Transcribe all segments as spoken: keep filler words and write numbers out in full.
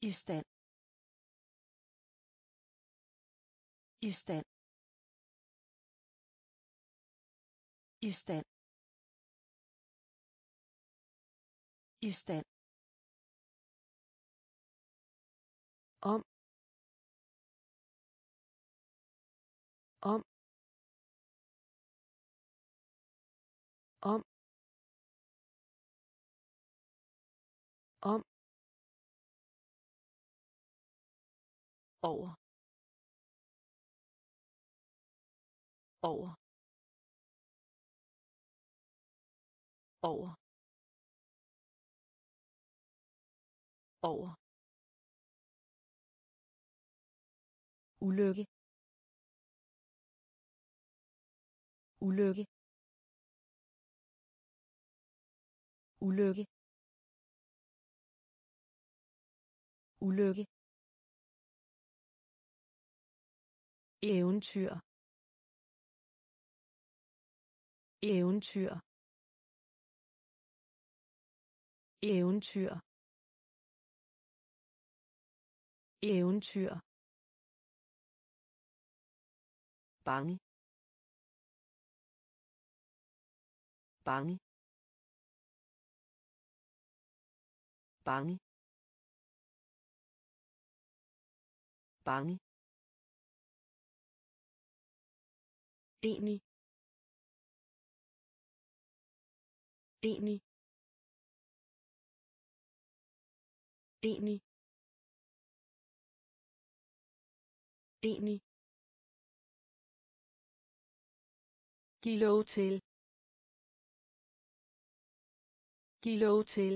I stand. I stand. I stand. I stand. om om om om over over over over ulykke ulykke ulykke ulykke eventyr eventyr eventyr eventyr bange bange bange bange enig enig enig enig giv lov til giv lov til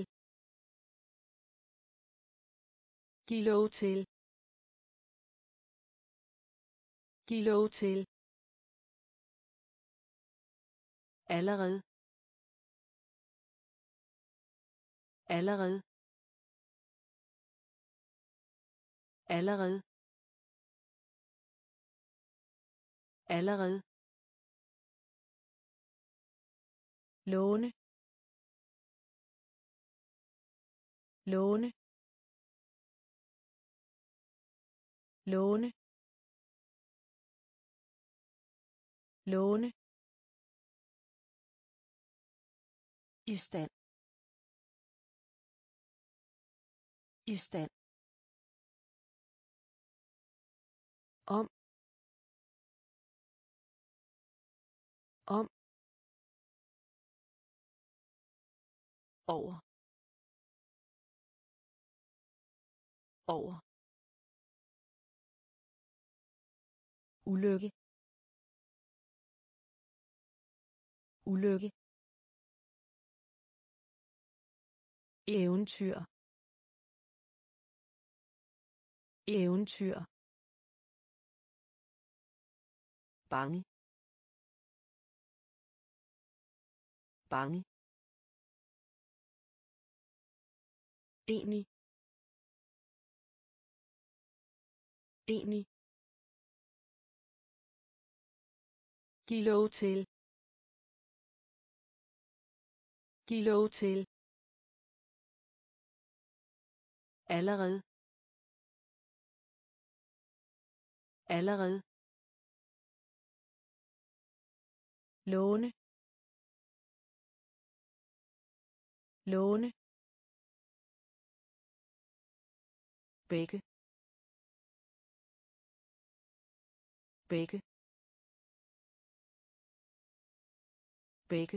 giv lov til giv lov til allerede allerede allerede allerede låne låne låne låne I stand. I stand. om om over over ulykke ulykke eventyr eventyr bange bange enig enig giv lov til giv lov til allerede allerede låne låne begge begge begge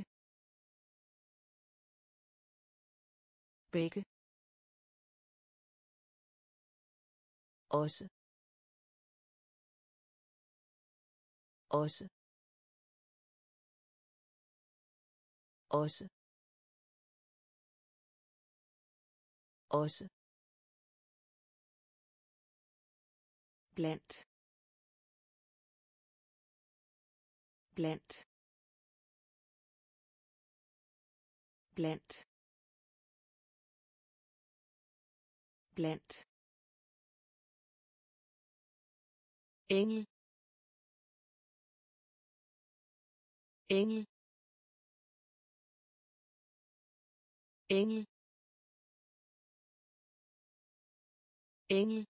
begge også også også også blandt blandt blandt blandt engel engel engel engel,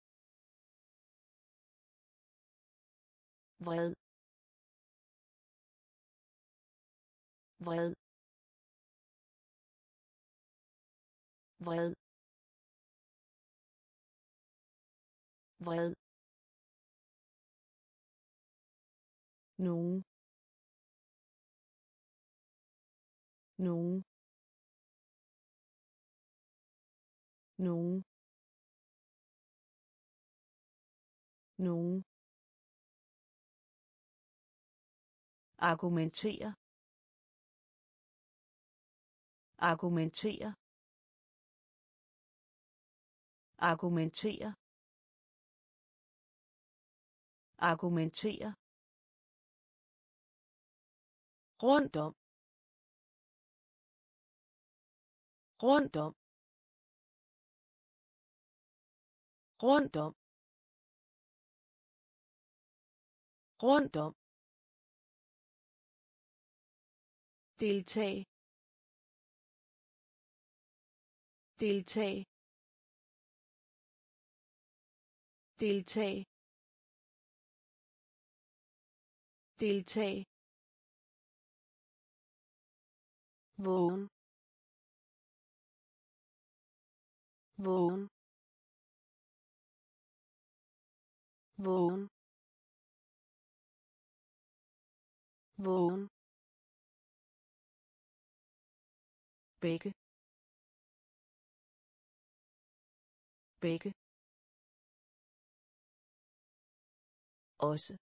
vred, vred, vred, vred, nogen, nogen, nogen, nogen, argumentere, argumentere, argumentere, argumentere, rundt om, rundt om, rundt om, rundt om, deltag, deltag, deltag, deltag, vågen, vågen, vågen, vågen, begge, begge, også,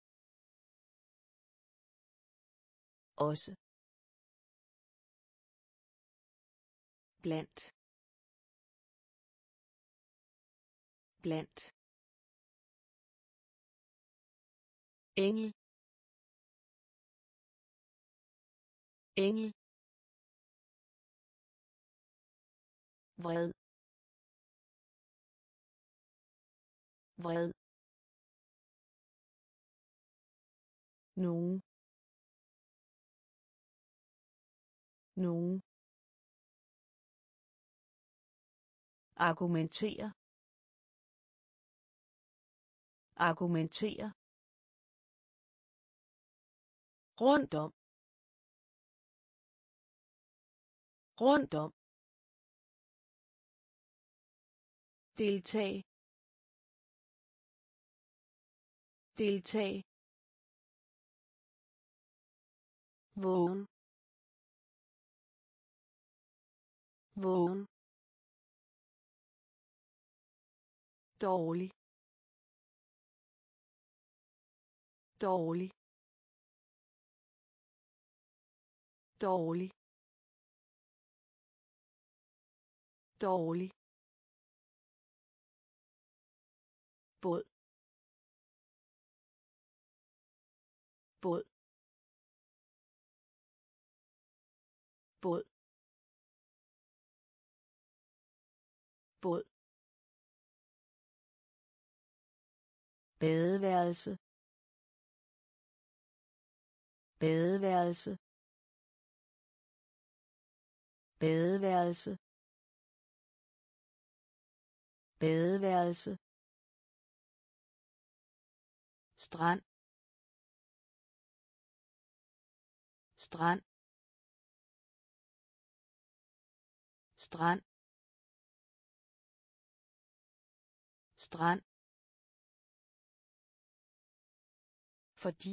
også, blandt, blandt, engel, engel, vred, vred, nogen, nogen, argumentere, argumentere, rundt om, rundt om, deltag, deltag, vågen, vågen, dårlig, dårlig, dårlig, dårlig, båd, båd, båd, båd, badeværelse, badeværelse, badeværelse, badeværelse, strand, strand, strand, strand, fordi,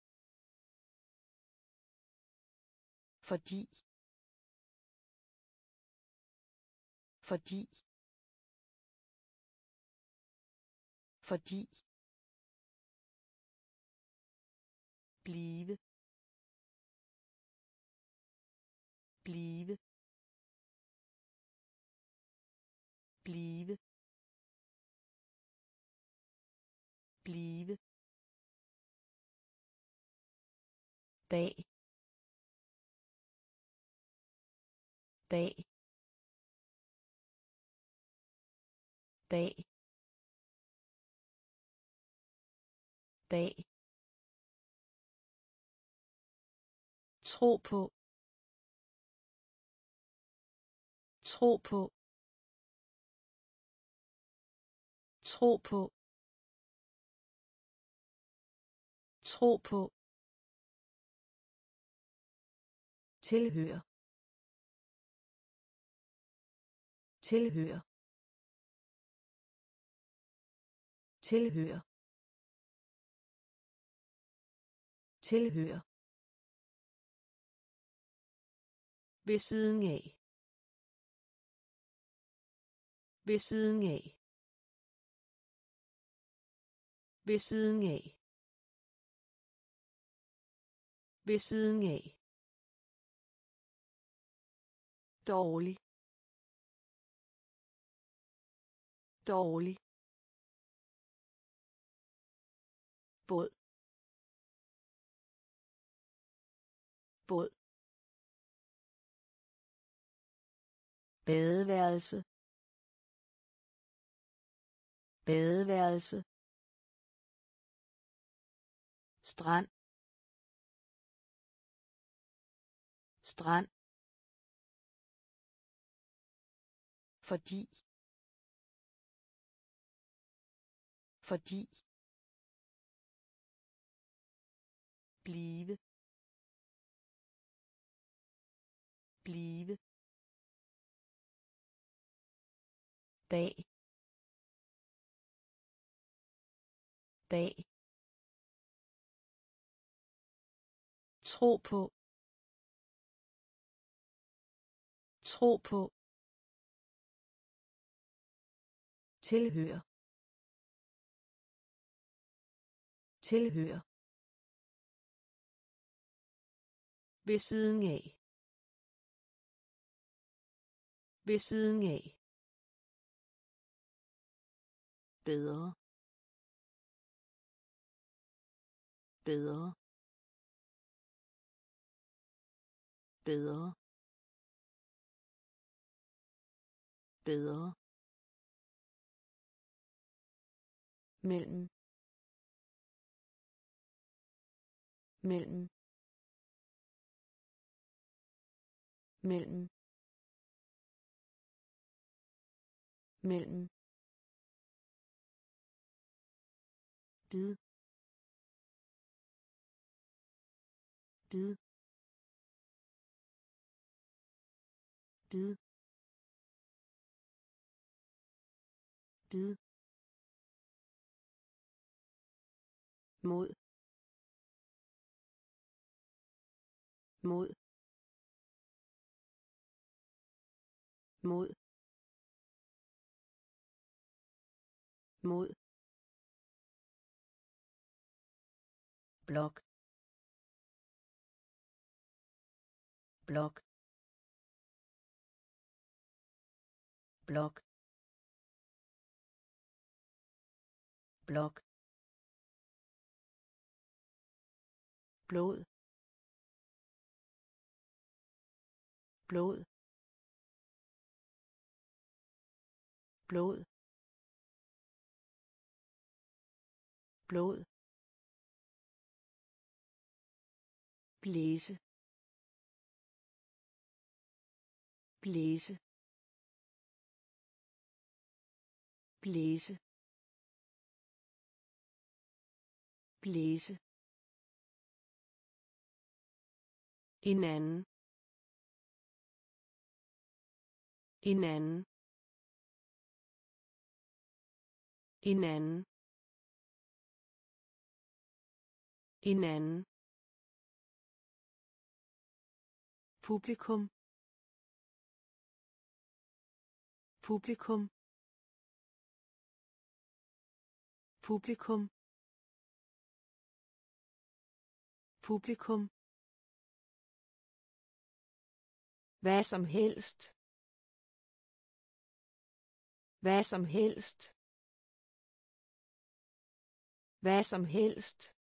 fordi, fordi, fordi, blive, blive, blive, blive, bag, bag, bag, bag, tro på, tro på, tro på, tro på, tilhør, tilhør, tilhør, tilhør, ved siden af, ved siden af, ved siden af, ved siden af, dårlig, dårlig, båd, båd, badeværelse, badeværelse, strand, strand, fordi, fordi, blive, blive, bag, bag, tro på, tro på, tilhør, tilhør, ved siden af, ved siden af, bedre, bedre, bedre, bedre, mellem, mellem, mellem, mellem, bid, bid, bid, bid, mod, mod, mod, mod, blok, blok, blok, blok, blod, blod, blod, blod, blæse, blæse, blæse, blæse, en anden, en anden, en anden, en anden, publikum, publikum, publikum, publikum, hvad som helst, hvad som helst, hvad som helst,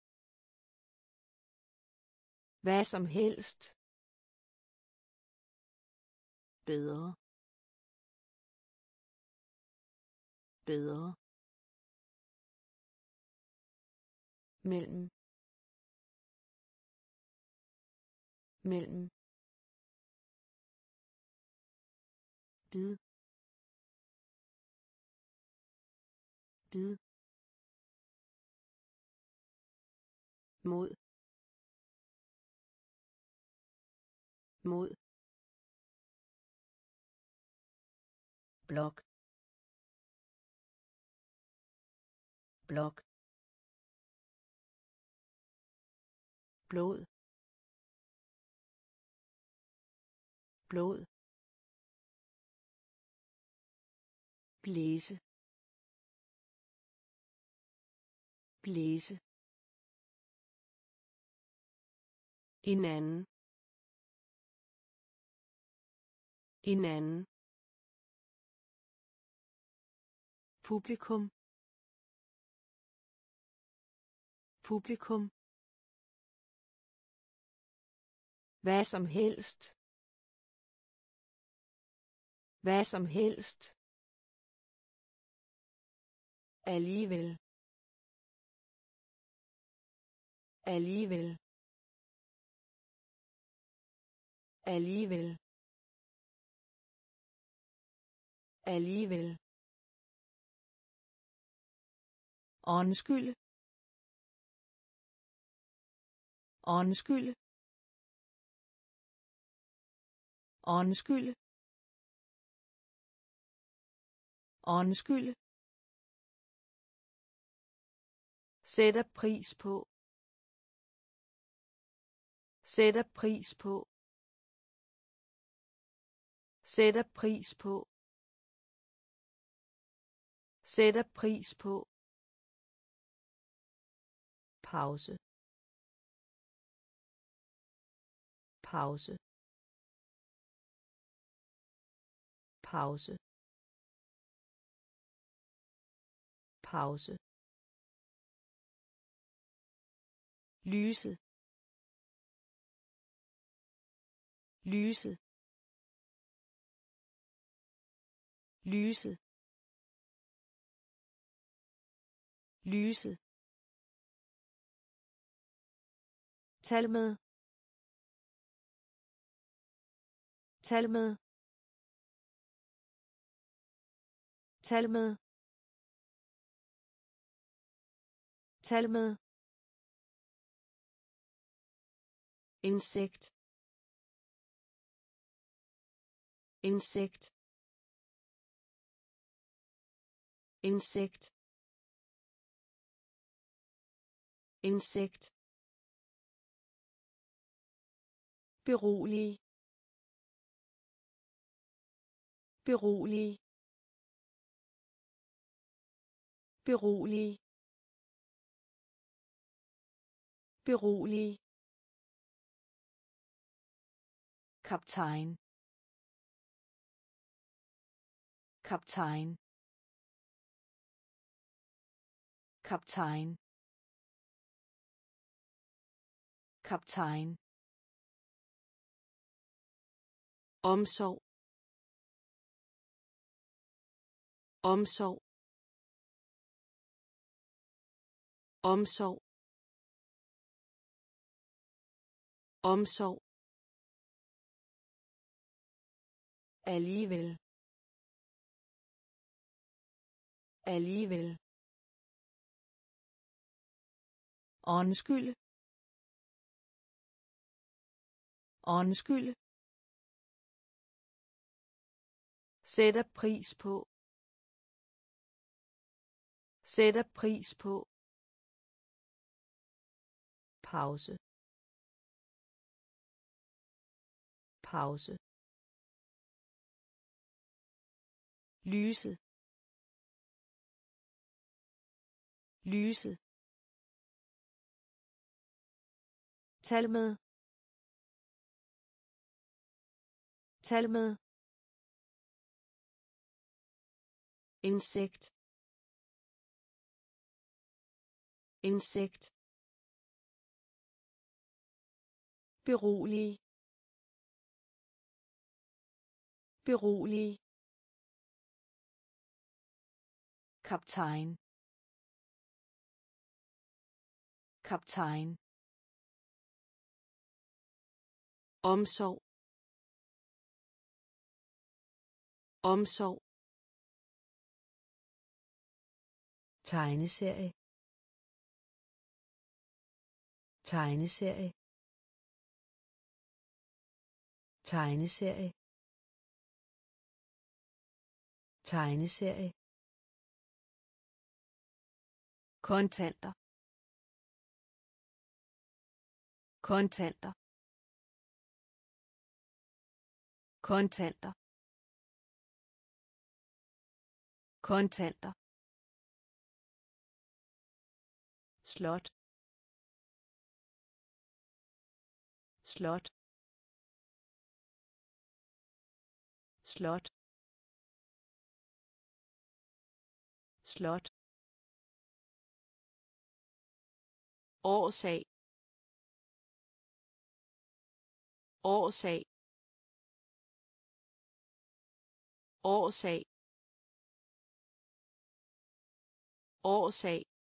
hvad som helst, bedre, bedre, mellem, mellem, bid, bid mod mod blok blok blod blod blæse blæse en anden en anden publikum publikum hvad som helst hvad som helst alligevel alligevel alligevel alligevel undskyld undskyld undskyld undskyld sætter pris på sætter pris på sætter pris på sætter pris på pause pause pause pause lyse lyse lyse lyse tal med tal med tal med tal med insekt insekt insekt insekt berolig berolig berolig berolig kaptajn kaptajn kaptajn kaptajn omsorg omsorg omsorg omsorg alligevel alligevel undskyld undskyld sætter pris på sætter pris på pause pause lyse lyse tal med tal med insekt insekt berolig berolig kaptajn kaptajn omsorg omsorg tegneserie tegneserie tegneserie tegneserie kontanter kontanter kontanter kontanter slot slot slot slot årsag årsag årsag årsag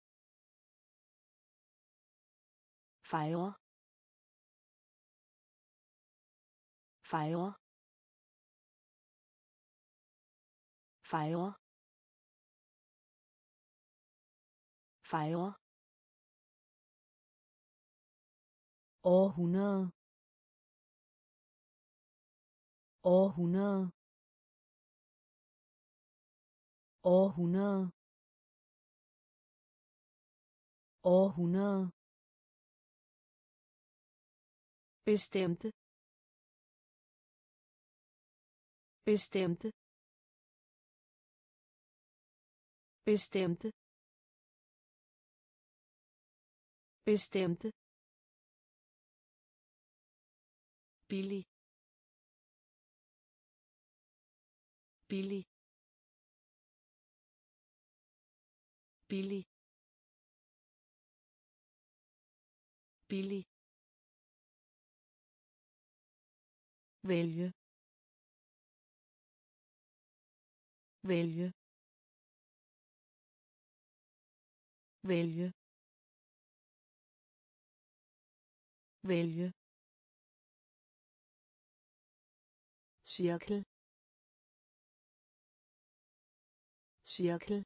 fejre fejre fejre fejre århundrede århundrede århundrede århundrede bestemte bestemte bestemte bestemte billig billig billig billig vælge vælge vælge vælge cirkel cirkel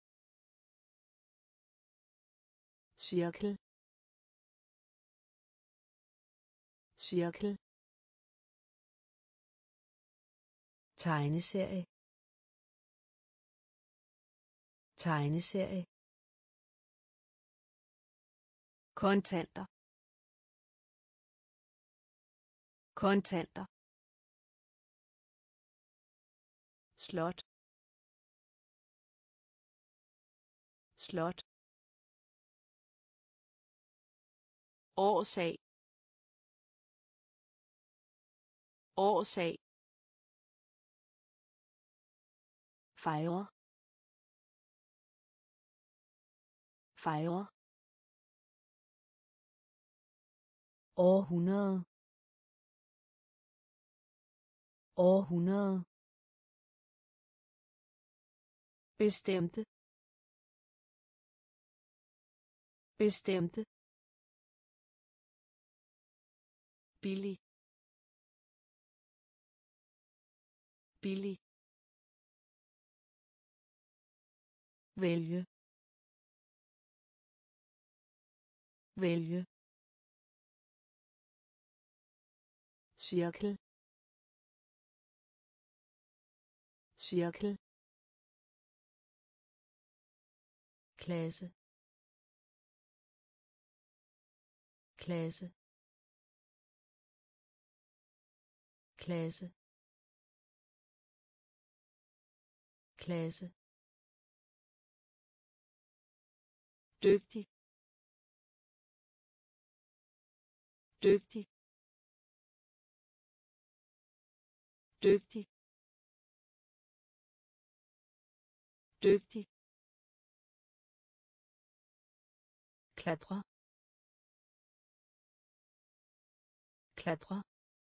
cirkel cirkel tegneserie tegneserie kontanter kontanter slot slot årsag årsag fejre fejre århundrede århundrede bestemte bestemte billig billig vælge vælge cirkel cirkel klasse klasse klasse klasse dygtig dygtig dygtig dygtig klatre klatre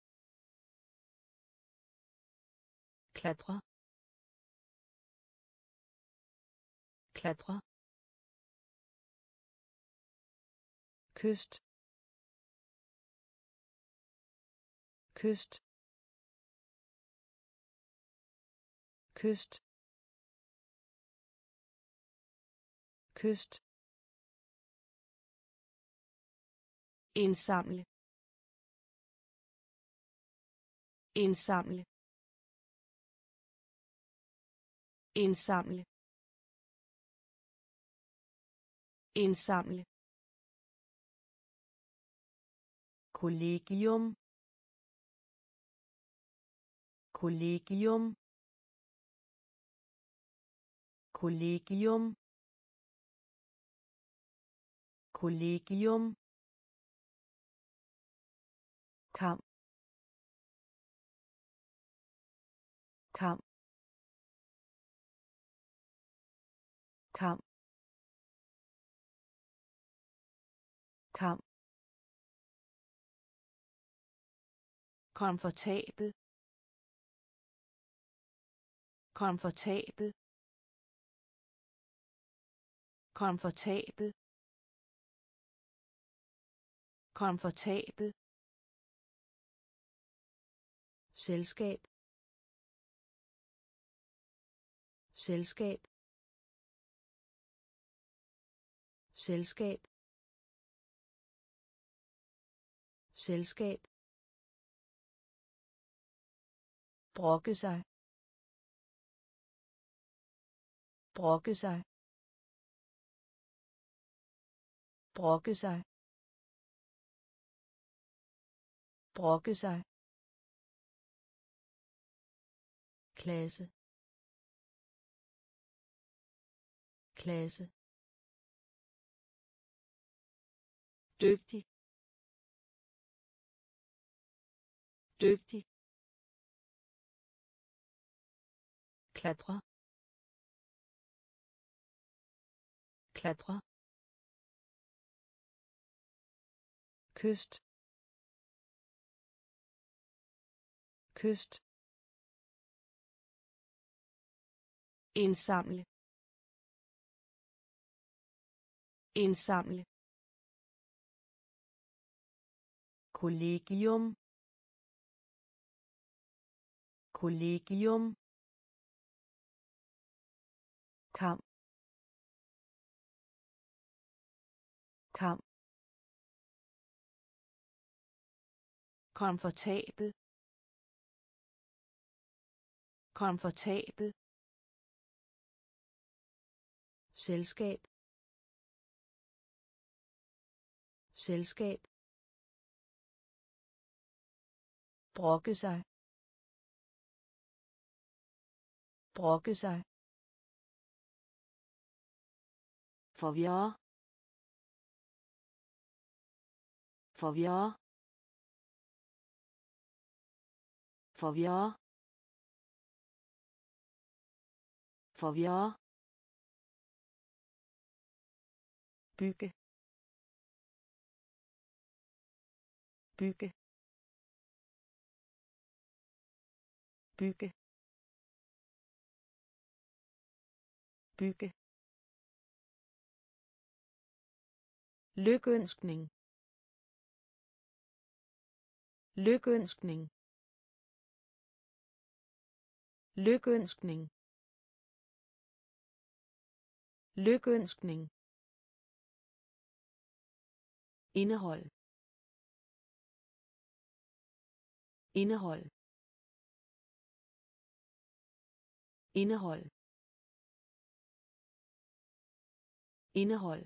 klatre klatre kyst kyst kyst kyst, indsamle, indsamle, indsamle, indsamle, kollegium, kollegium, kollegium, kollegium, kamp, kamp, kamp, kamp, komfortabel, komfortabel, komfortabel, komfortabel, selskab, selskab, selskab, selskab, brokke sig, brokke sig, brokke sig, brokke sig, klasse, klasse, dygtig, dygtig, klatre, klatre, kyst, kyst, indsamle, indsamle, kollegium, kollegium, kamp, kamp, komfortabel, komfortabel, selskab, selskab, brokke sig, brokke sig, forvirre, forvirre, forvirre, forvirre, bygge, bygge, bygge, bygge, lykønskning, lykønskning, lykønskning, lykønskning, indehold, indehold, indehold, indehold,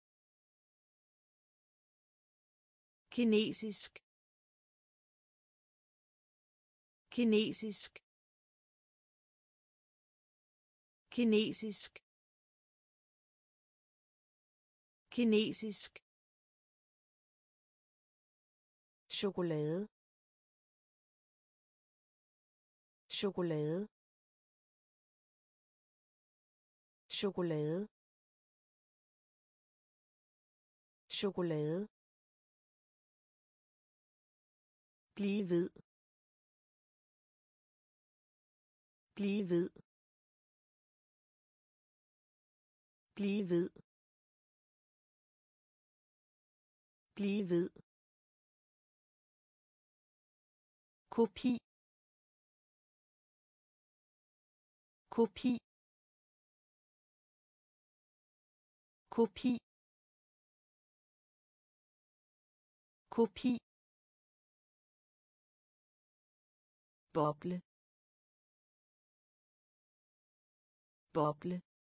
kinesisk, kinesisk, kinesisk, kinesisk, chokolade, chokolade, chokolade, chokolade, blive ved, blive ved, blive ved, blive ved, kopi, kopi, kopi kopi boble boble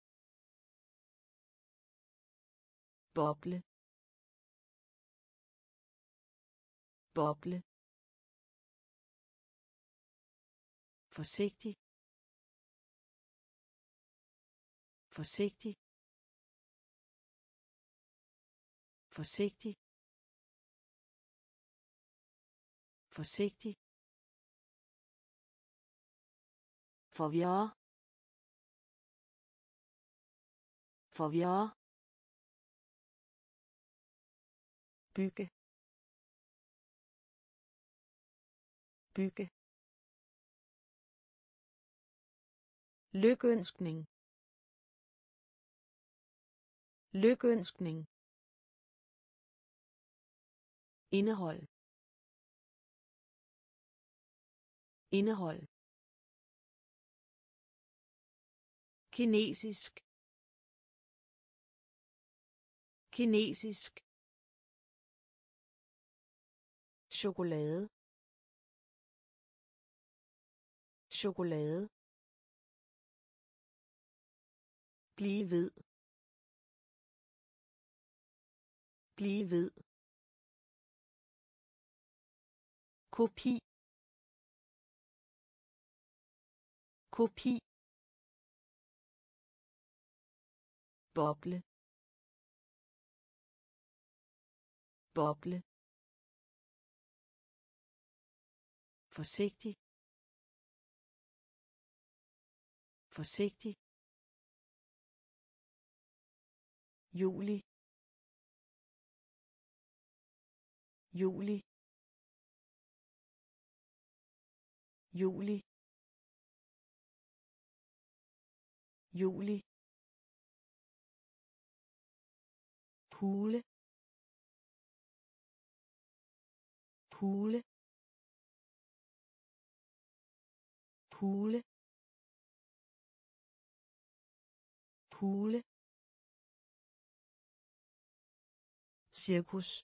boble boble forsigtig forsigtig forsigtig forsigtig forvirre forvirre bygge bygge lykønskning lykønskning indehold indehold kinesisk kinesisk chokolade chokolade blive ved blive ved kopi kopi boble boble forsigtig forsigtig juli juli juli juli hule hule hule hule cirkus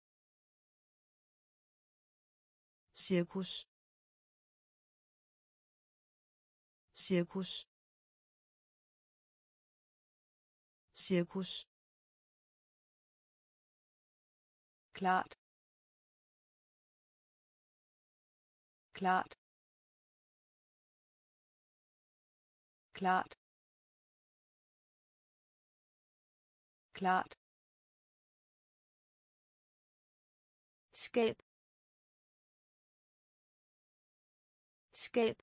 cirkus cirkus cirkus klart klart klart klart skab skab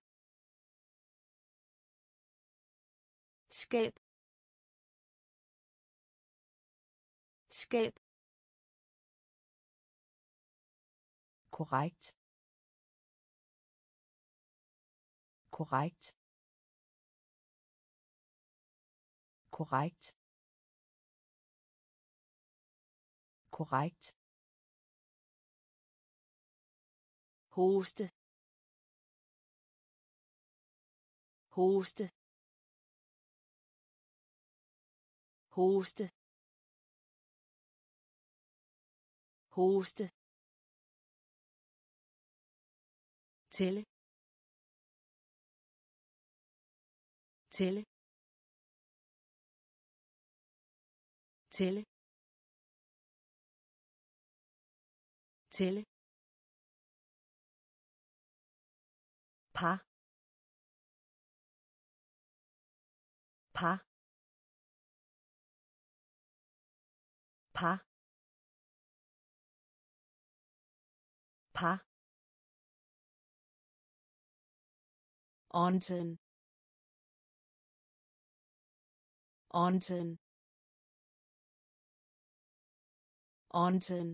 skab skab korrekt korrekt korrekt korrekt hoste hoste hoste hoste tælle tælle tælle tælle par par par par Onten. Onten. Onten.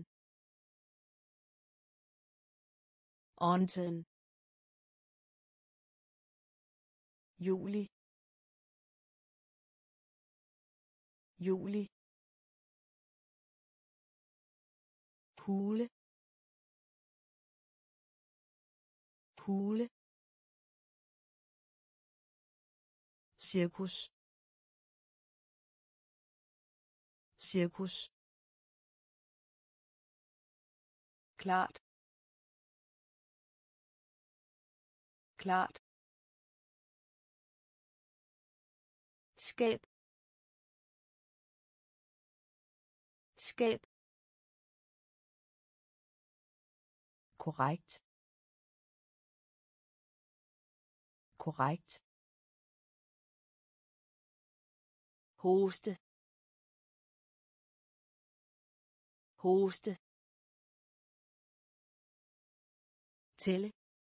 Onten. Juli. Juli. Hule. Hule. Cirkus. cirkus klart klart skab skab korrekt korrekt hoste hoste tælle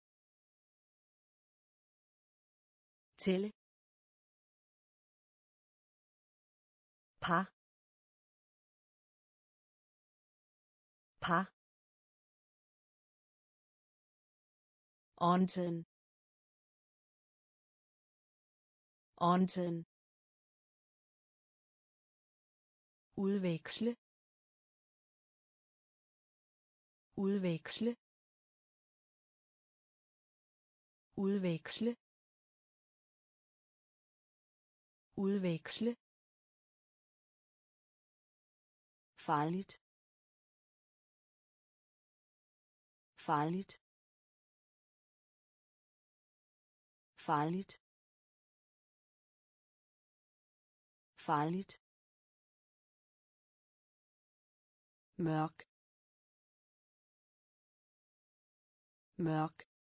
tælle par par Onten. Onten. Udveksle. Udveksle. Udveksle. Udveksle. Farligt. Farligt. Farligt. Farligt. Mørk. Mørk.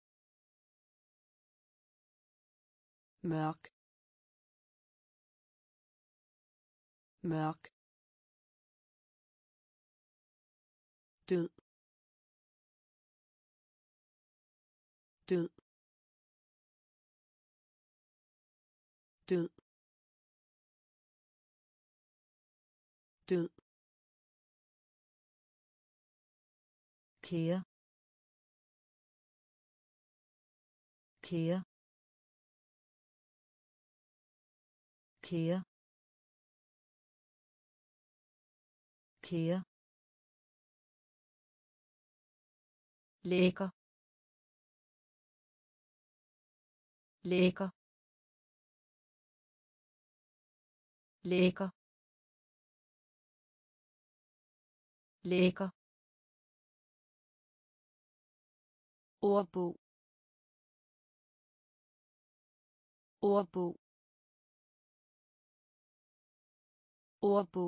Mørk. Mørk. Død. Død. Død. Død. Kære. Kære. Kære. Kære. Lækker. Lækker. Lækker. Lækker. Ordbog. Ordbog. Ordbog.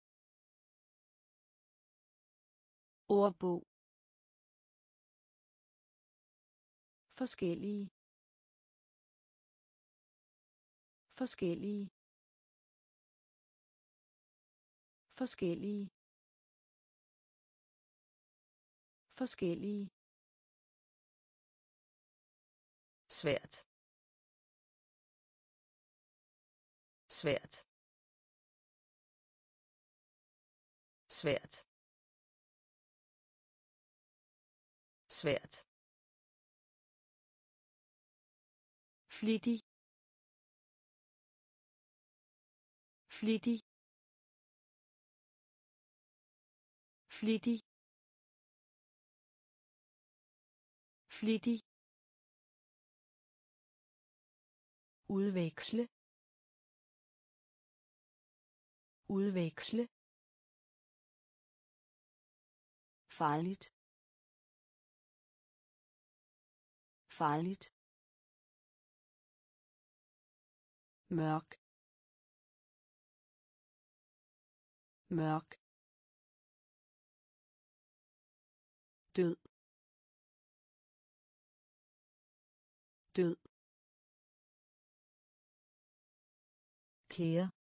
Ordbog. Forskellige. Forskellige. Forskellige. Forskellige. Svært. Svært. Svært. Svært. Flittig. Flittig. Flittig. Flittig. Udveksle. Udveksle. Farligt. Farligt. Mørk. Mørk. Død. Død. Kære.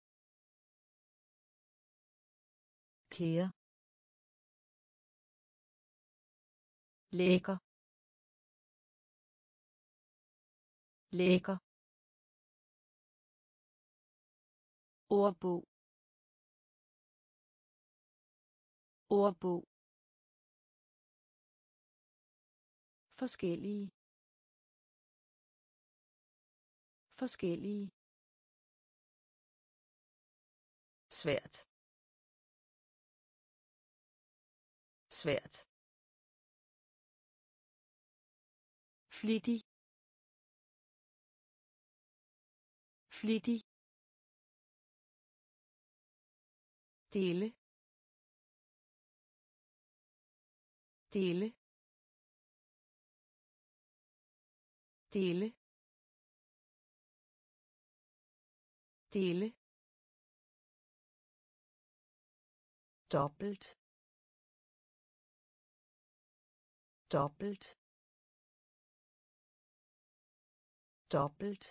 Kære. Lækker. Lækker. Ordbog. Ordbog. Forskellige. Forskellige. Svært. Svært. Flittig. Flittig. dele dele dele dele doppelt doppelt doppelt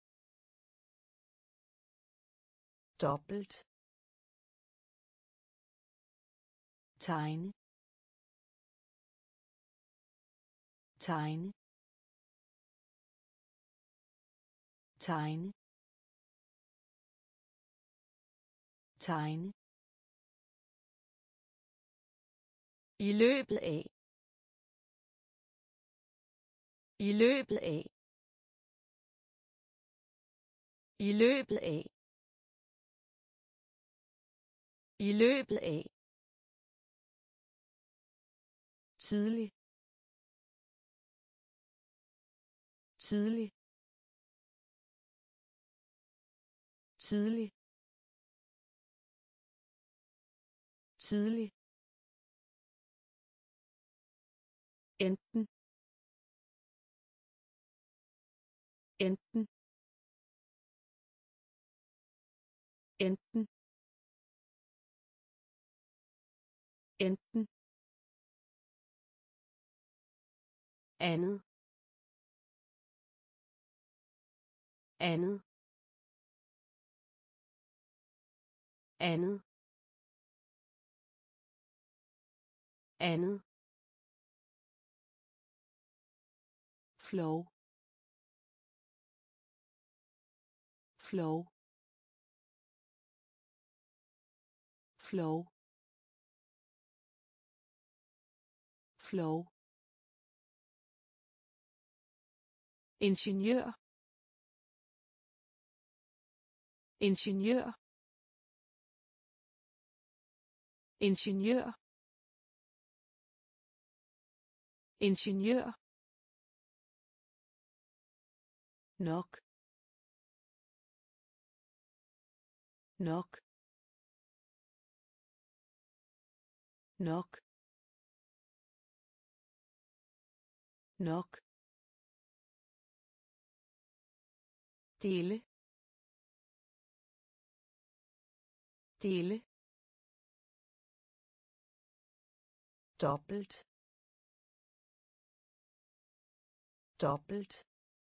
doppelt tegne tegne tegne tegne i løbet af i løbet af i løbet af i løbet af tidlig tidlig tidlig tidlig enten enten enten enten andet andet andet andet flow flow flow flow ingeniør ingeniør ingeniør ingeniør nok nok nok nok dele dele doppelt doppelt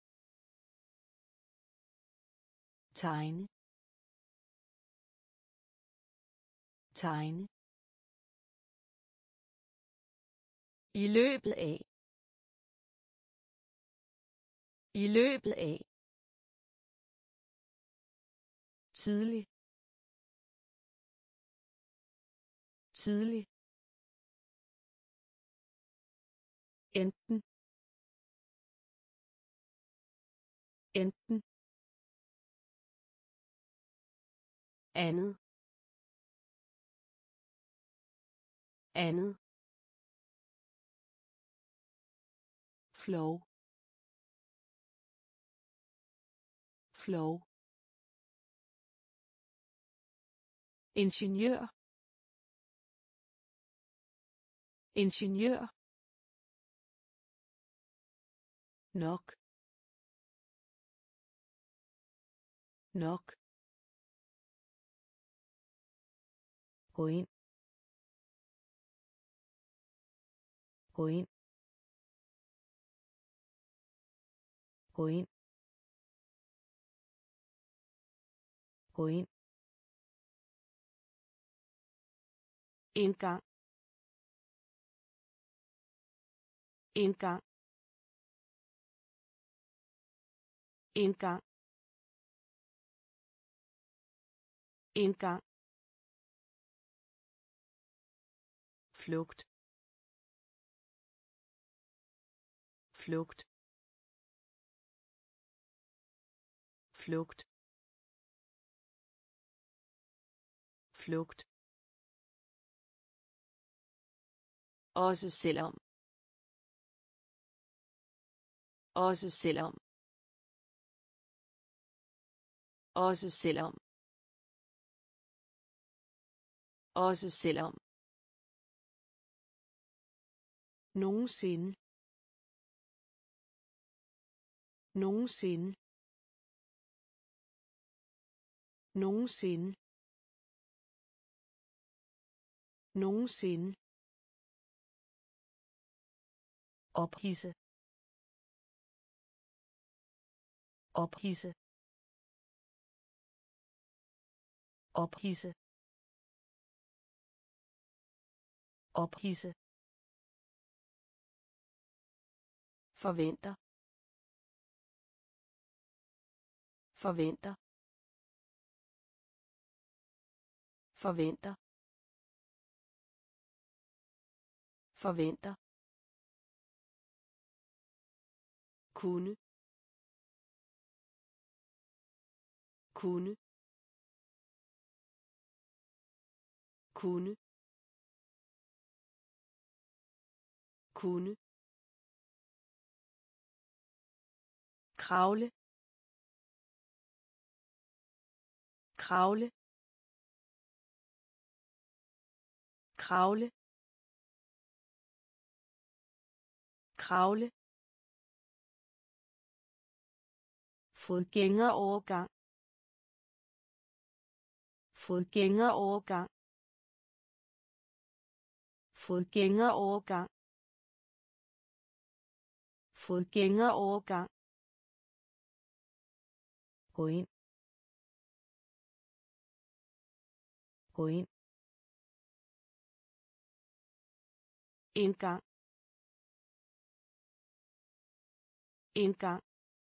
tegne tegne i løbet af i løbet af tidlig tidlig enten enten andet andet flow flow ingeniør ingeniør nok nok gå ind gå ind gå ind gå ind indgang indgang indgang indgang flugt flugt flugt flugt også selvom også selvom også selvom Også selvom. Nogensinde. Nogensinde. Nogensinde. Nogensinde. Ophidse. Ophidse. Ophidse. Ophidse. Forventer. Forventer. Forventer. Forventer. Kunne. Kunne. Kunne. Kunne. Kravle. Kravle. Kravle. Kravle. Fodgængerovergang. Fodgængerovergang. Fodgængerovergang. Fodgængerovergang. Gå ind. Gå ind. Indgang. Indgang.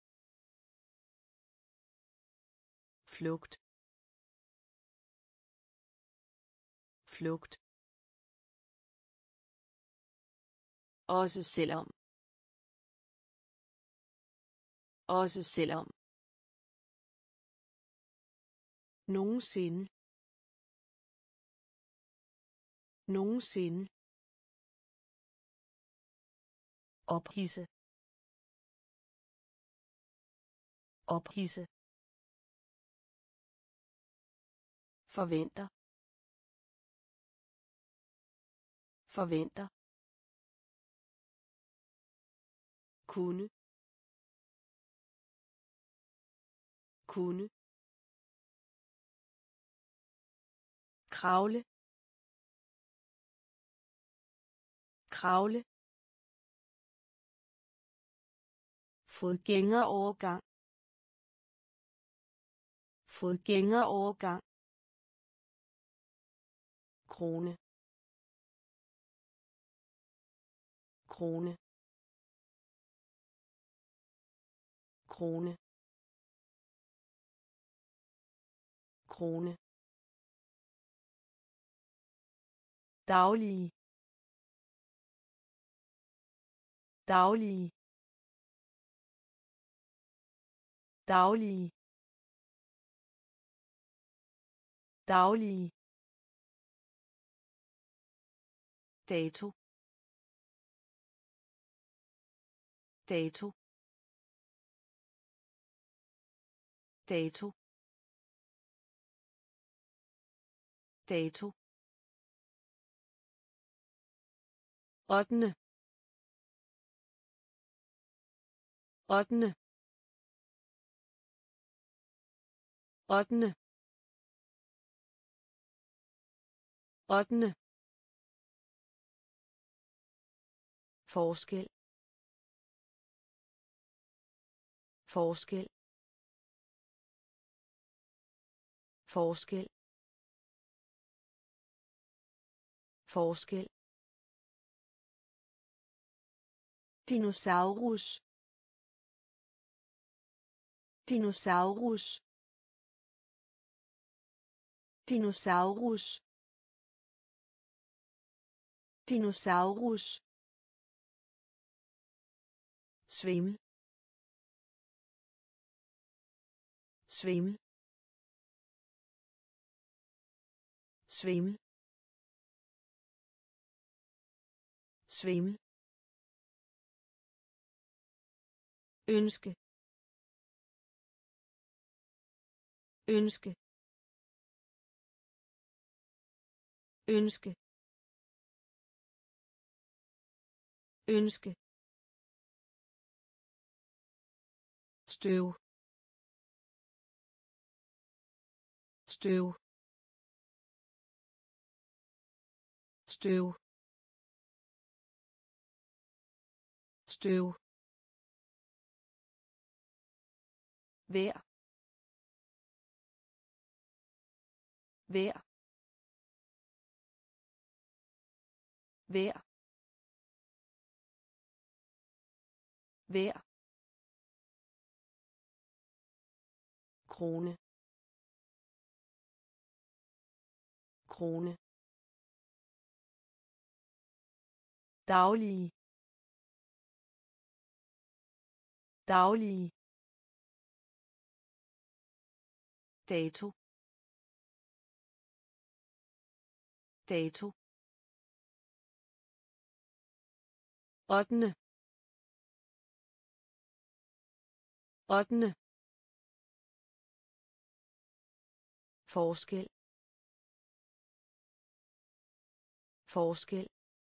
Flugt. Flugt. Også selvom. Også selvom. Nogensinde. Nogensinde. Ophidse. Ophidse. Forventer. Forventer. Kunne. Kunne. Kravle. Kravle. Fodgængerovergang. Fodgængerovergang. Krone. Krone. Krone. Krone. Daglige. Daglige. Daglige. Daglige. Dato. Dato. Dato. Dato. ottende. ottende. ottende. ottende. Forskel. Forskel. Forskel. Forskel. Dinosaurus. Dinosaurus. Dinosaurus. Dinosaurus. Svimmel. Svimmel. Svimmel. Svimmel. Ønske. Ønske. ønske ønske støv støv støv støv vær vær vær vær krone krone daglige daglige dato dato ottende ottende forskel forskel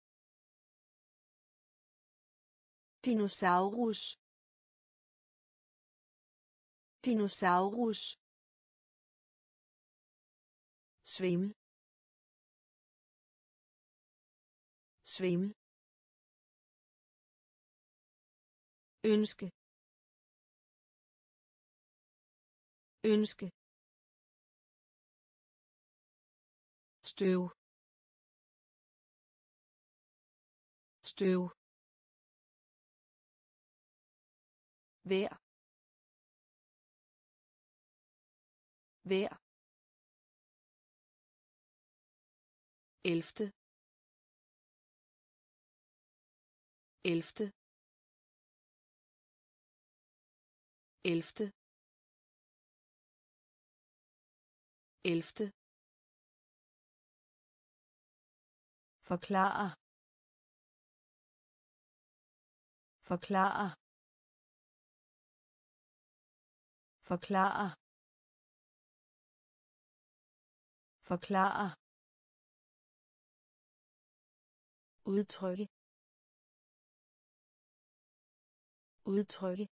dinosaurus dinosaurus svimmel svimmel ønske ønske støv støv vær vær elfte elfte elfte elfte forklare forklare forklare forklare udtrykke udtrykke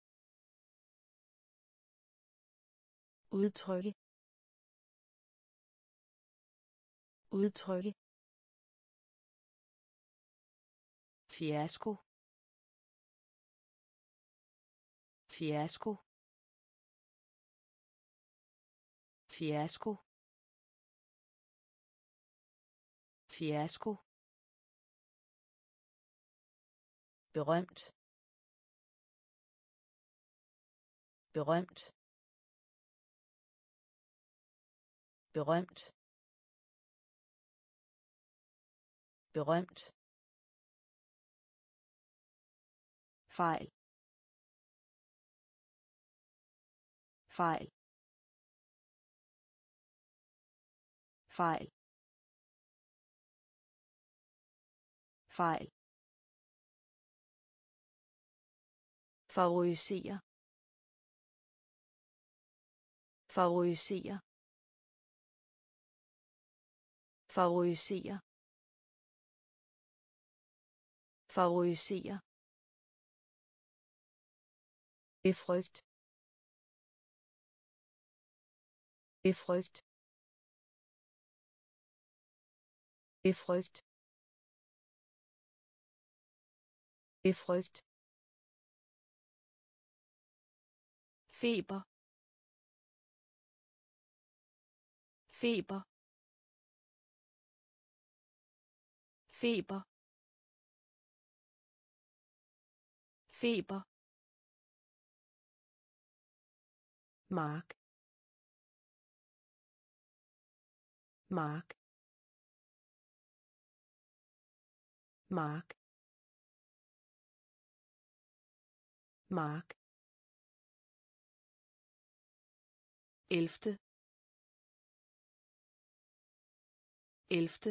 udtrykke udtrykke fiasko fiasko fiasko fiasko berømt berømt berømt berømt fejl fejl fejl fejl favorisere favorisere favorisere favorisere befrygt befrygt befrygt befrygt feber feber feber feber mark mark mark mark elfte elfte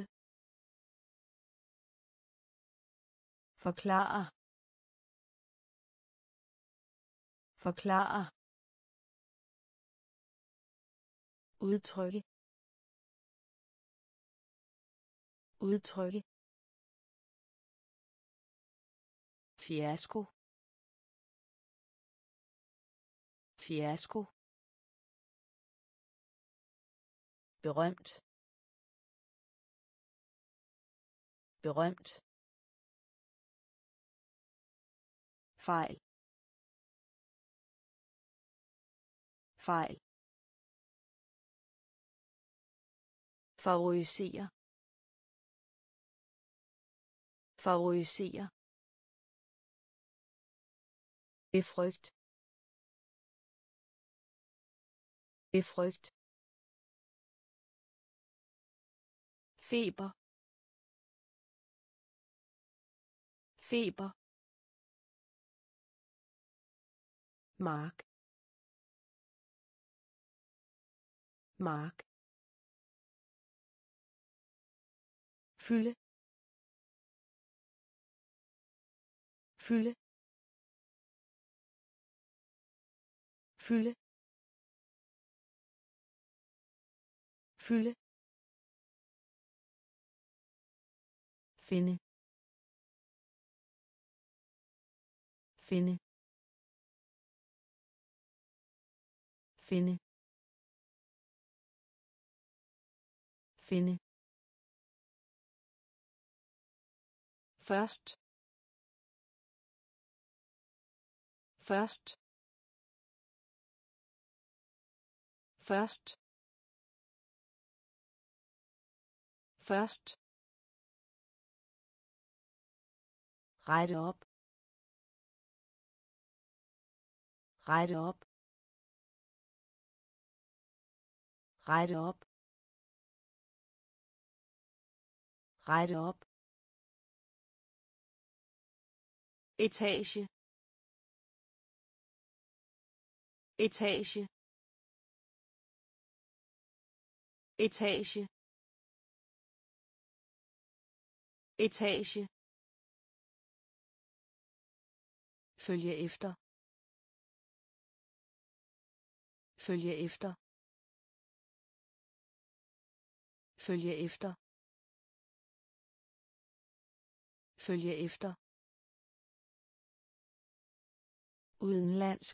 forklare forklare udtrykke udtrykke, fiasko, fiasko, berømt, berømt, fejl, fejl, favorisere, favorisere, befrygt, befrygt, feber, feber, mark, mark, fylde, fylde, fylde, fylde, finde, finde, finde, finde, først, først, først, først, rette op, rette op, rette op, rette op, etage, etage, etage, etage, følge efter, følge efter, følge efter, følge efter, udenlandsk,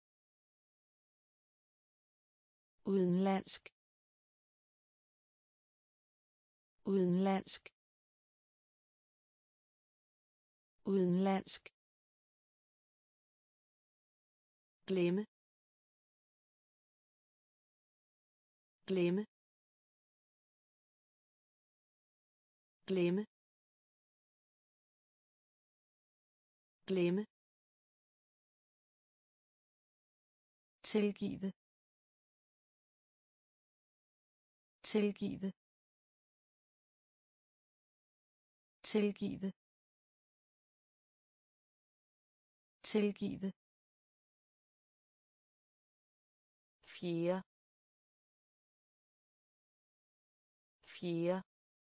udenlandsk, udenlandsk, udenlandsk, glemme, glemme, glemme, glemme, tilgive, tilgive, tilgive, tilgive, fjerde, fjerde,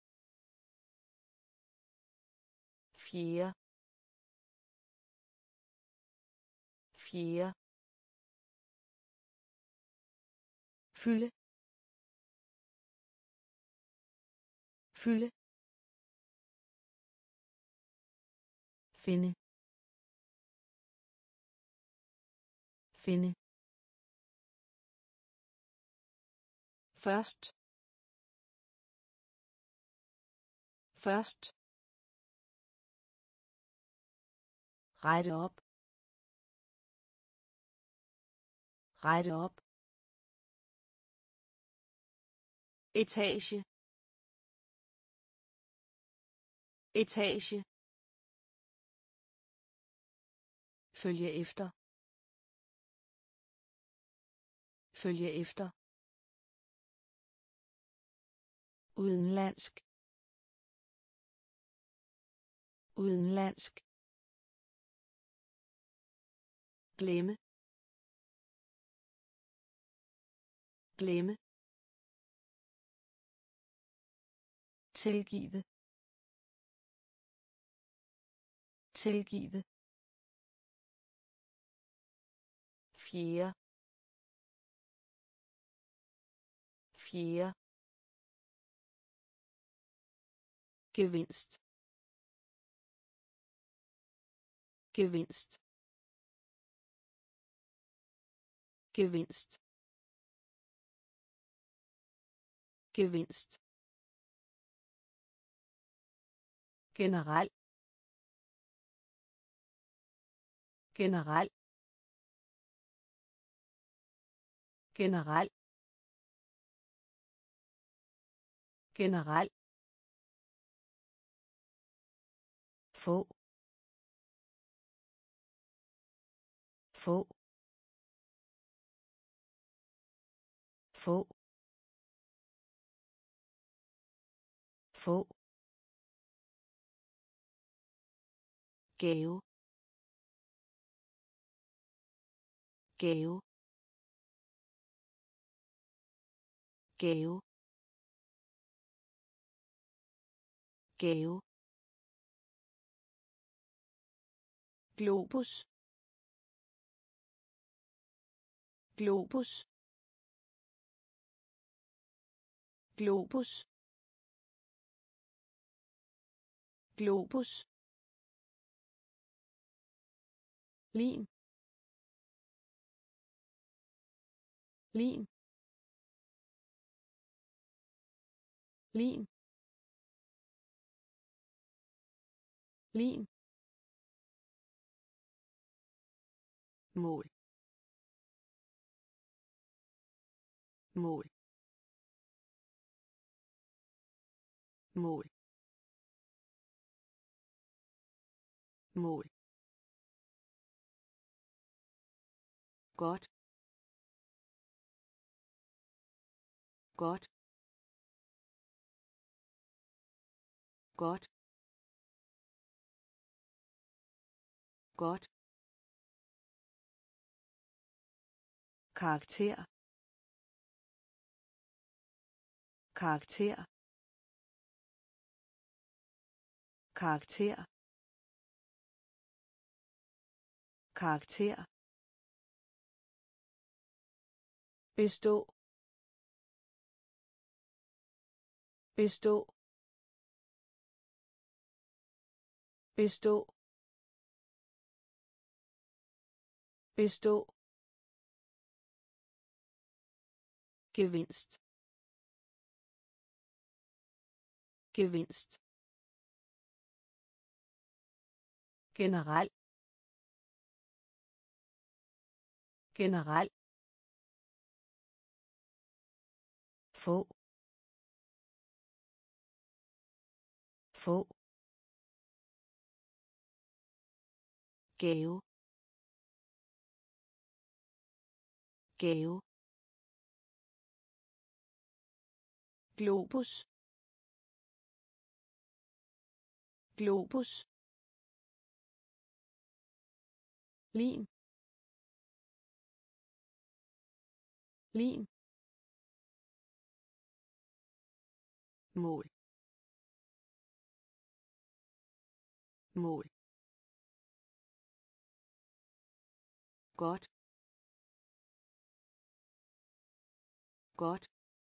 fjerde, fjerde, fylde, fylde, finde, finde, først, først, rette op, rette op, etage, etage, følge efter, følge efter, udenlandsk, udenlandsk, glemme, glemme, tilgive, tilgive, fjerde, fjerde, gevinst gevinst gevinst gevinst generel generel generel generel få få få få gave gave gave gave globus globus globus globus lim lim lim lim mål mål mål mål godt godt godt godt karakter karakter karakter karakter bestå bestå bestå bestå gevinst gevinst generel generel få få gave gave globus globus lim lim mål mål godt godt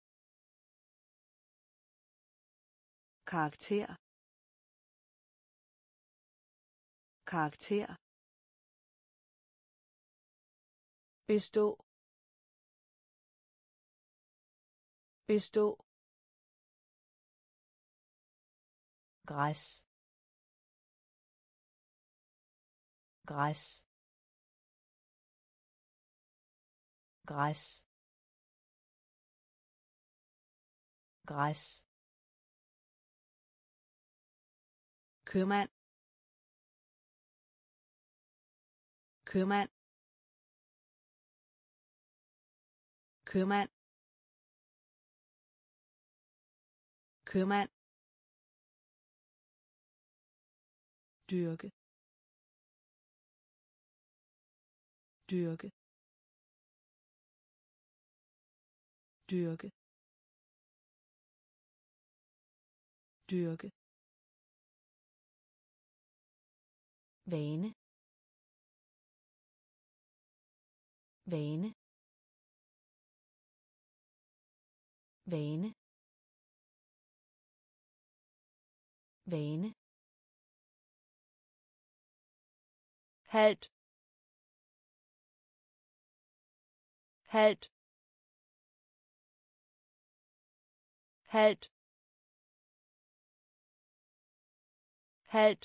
karakter karakter bestå bestå græs græs græs græs købmand købmand købmand købmand dyrke dyrke dyrke dyrke vane vane vane vane, halvt, halvt, halvt, halvt,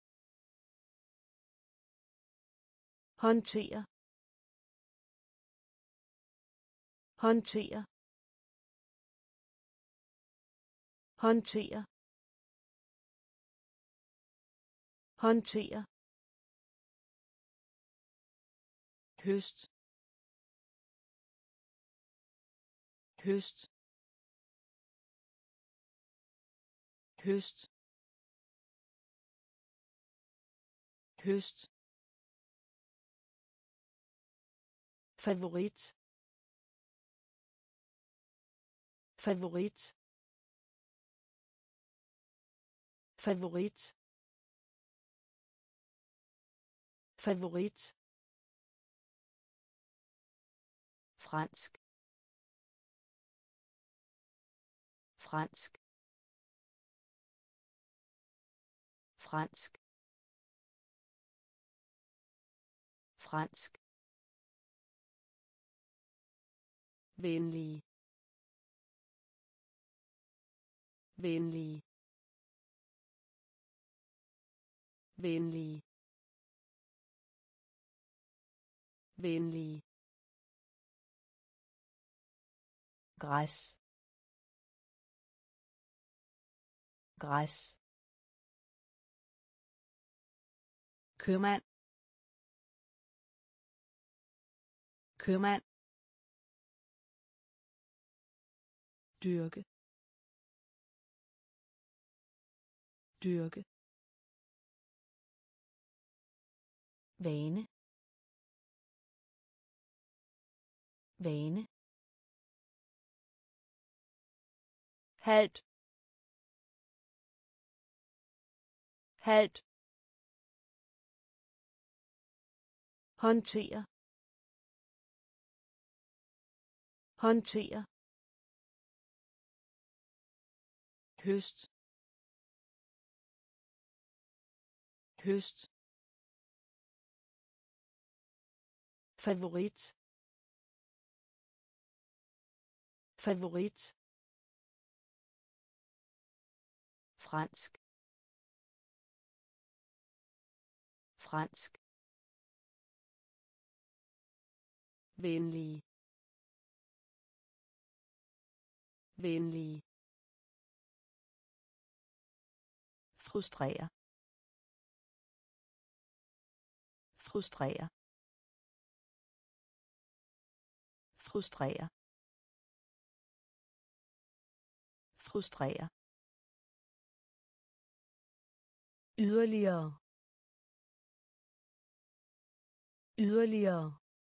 håndtere, håndtere, håndtere, håndtere, høst, høst, høst, høst, favorit, favorit, favorit, favorit, fransk, fransk, fransk, fransk, venlig, venlig, venlig, venlig, græs, græs, købmand, købmand, dyrke, dyrke, vane, vane, halvt, halvt, håndtere, håndtere, høst, høst, favorit, favorit, fransk, fransk, venlig, venlig, frustrere, frustrere, frustrere, frustrere, yderligere, yderligere,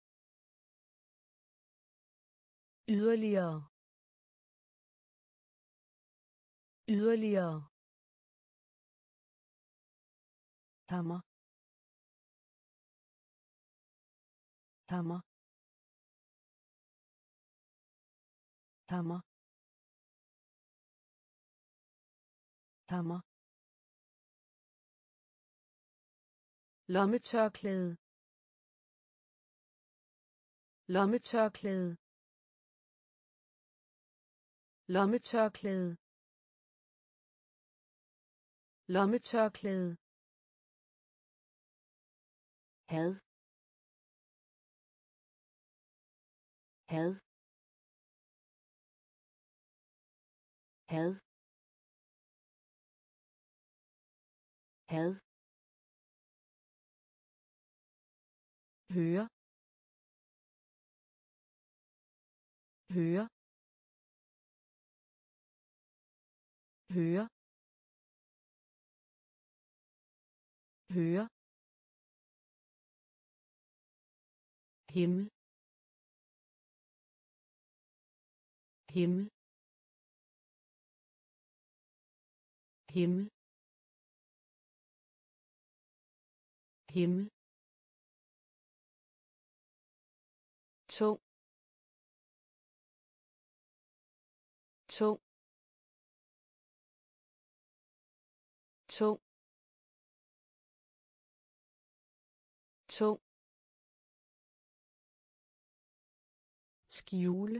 yderligere, yderligere, hammer, hammer, hammer, hammer, lommetørklæde, lommetørklæde, lommetørklæde, lommetørklæde, had, had, had, had, høre, høre, høre, høre, himmel, himmel, himmel, himmel, tung, tung, tung, tung, skjule,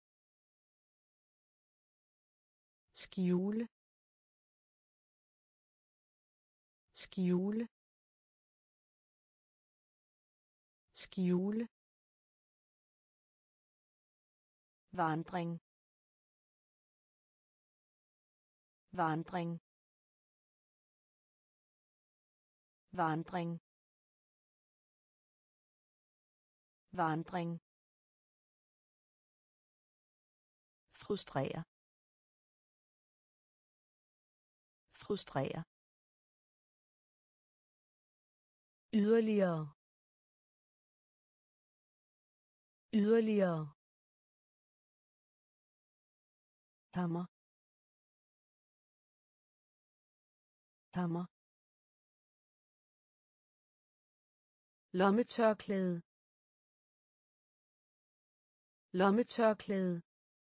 skjule, skjule, skjule, vandring, vandring, vandring, vandring, frustrere, frustrere, yderligere, yderligere, hammer, hammer, lommetørklæde, lommetørklæde,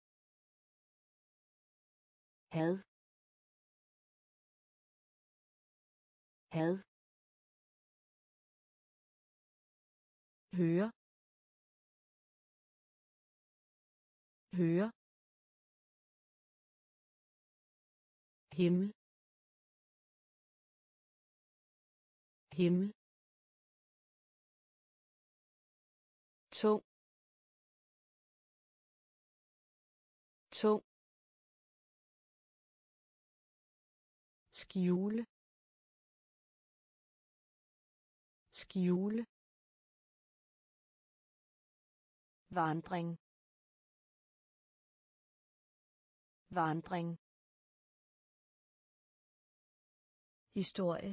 had, had, høre, høre, himmel, himmel, tung, tung, skjule, skjule, vandring, vandring, historie,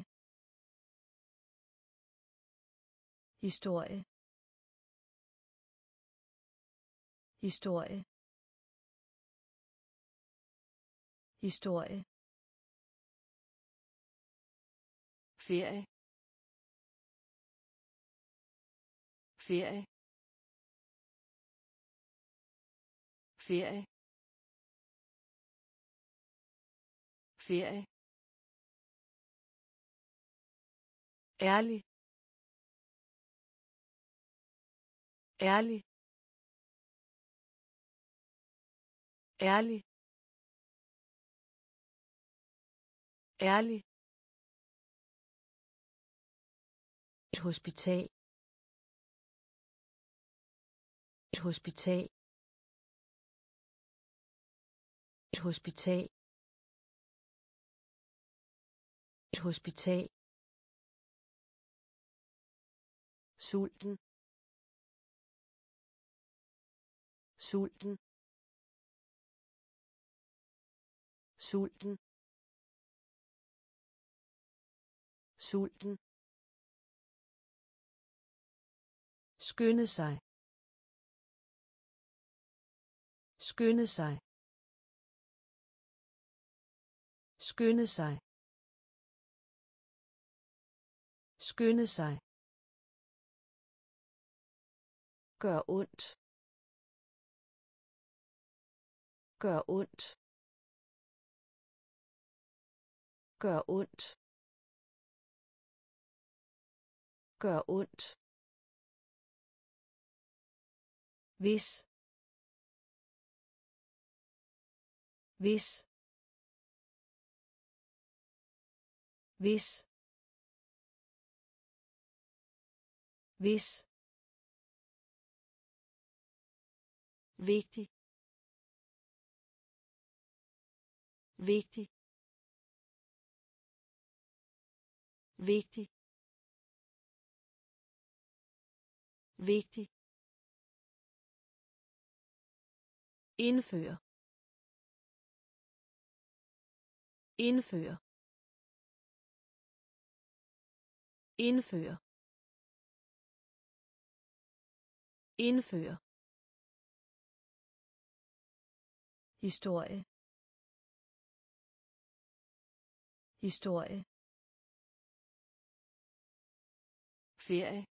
historie, historie, historie, ferie, ferie, ferie, ferie, ærlig, ærlig, ærlig, ærlig, et hospital, et hospital, et hospital, et hospital, sulten, sulten, sulten, sulten, skynde sig, skynde sig, skynde sig, skynde sig, gør ondt, gør ondt, gør ondt, gør ondt, hvis, hvis, hvis, hvis, vigtig, vigtig, vigtig, vigtig, indfør, indfør, indfør, indfør, historie, historie, ferie,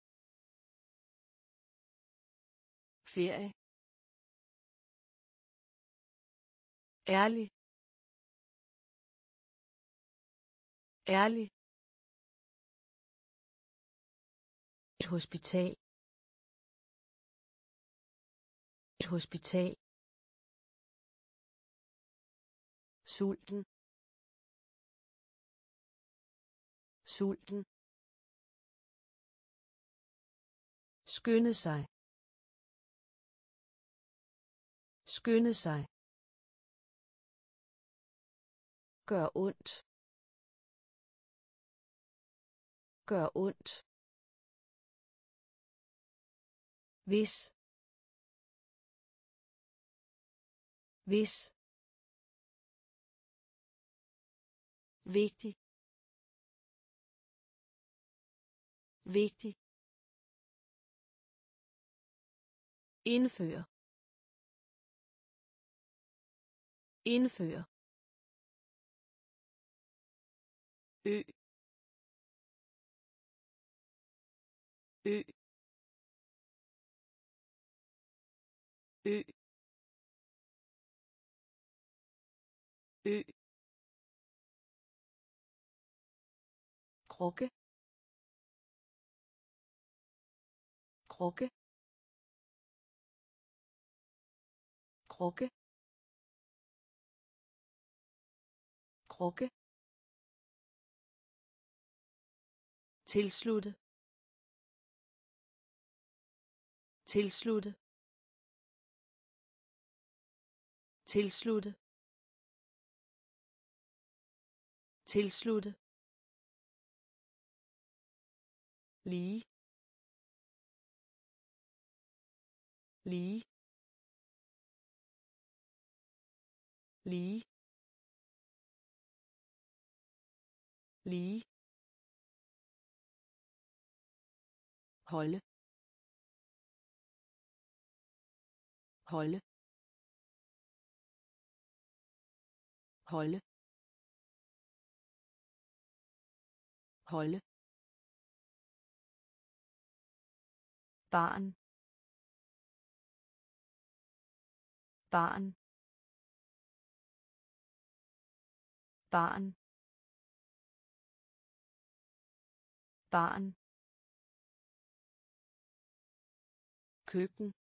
ferie, ærlig, ærlig, et hospital, et hospital, sulten, sulten, skynde sig, skynde sig, gør ondt, gør ondt, hvis, hvis, vigtig, vigtig, indfør, indfør, ø, ø, ø, ø, krukke, krukke, krukke, krukke, tilslutte, tilslutte, tilslutte, tilslutte, lige, lige, lige, lige, holde, holde, holde, holde, barn, barn, barn, barn, køkken,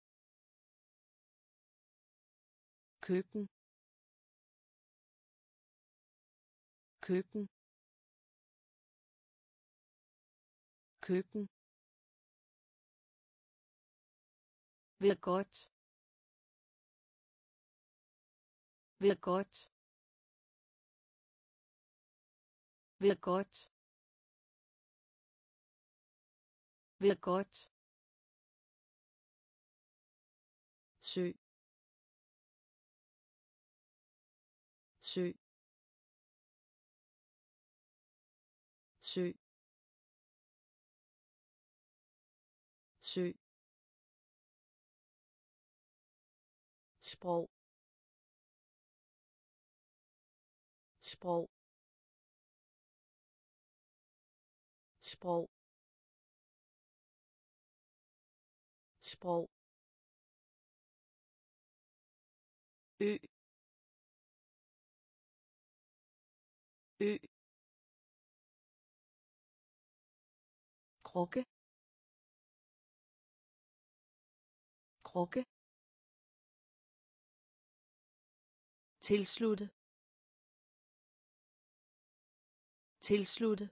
køkken, køkken, køkken, vil godt, vil godt, vil godt, vil godt, sø, sø, sø, sø, sprog, sprog, sprog, sprog, ø, ø, krukke, krukke, tilslutte, tilslutte,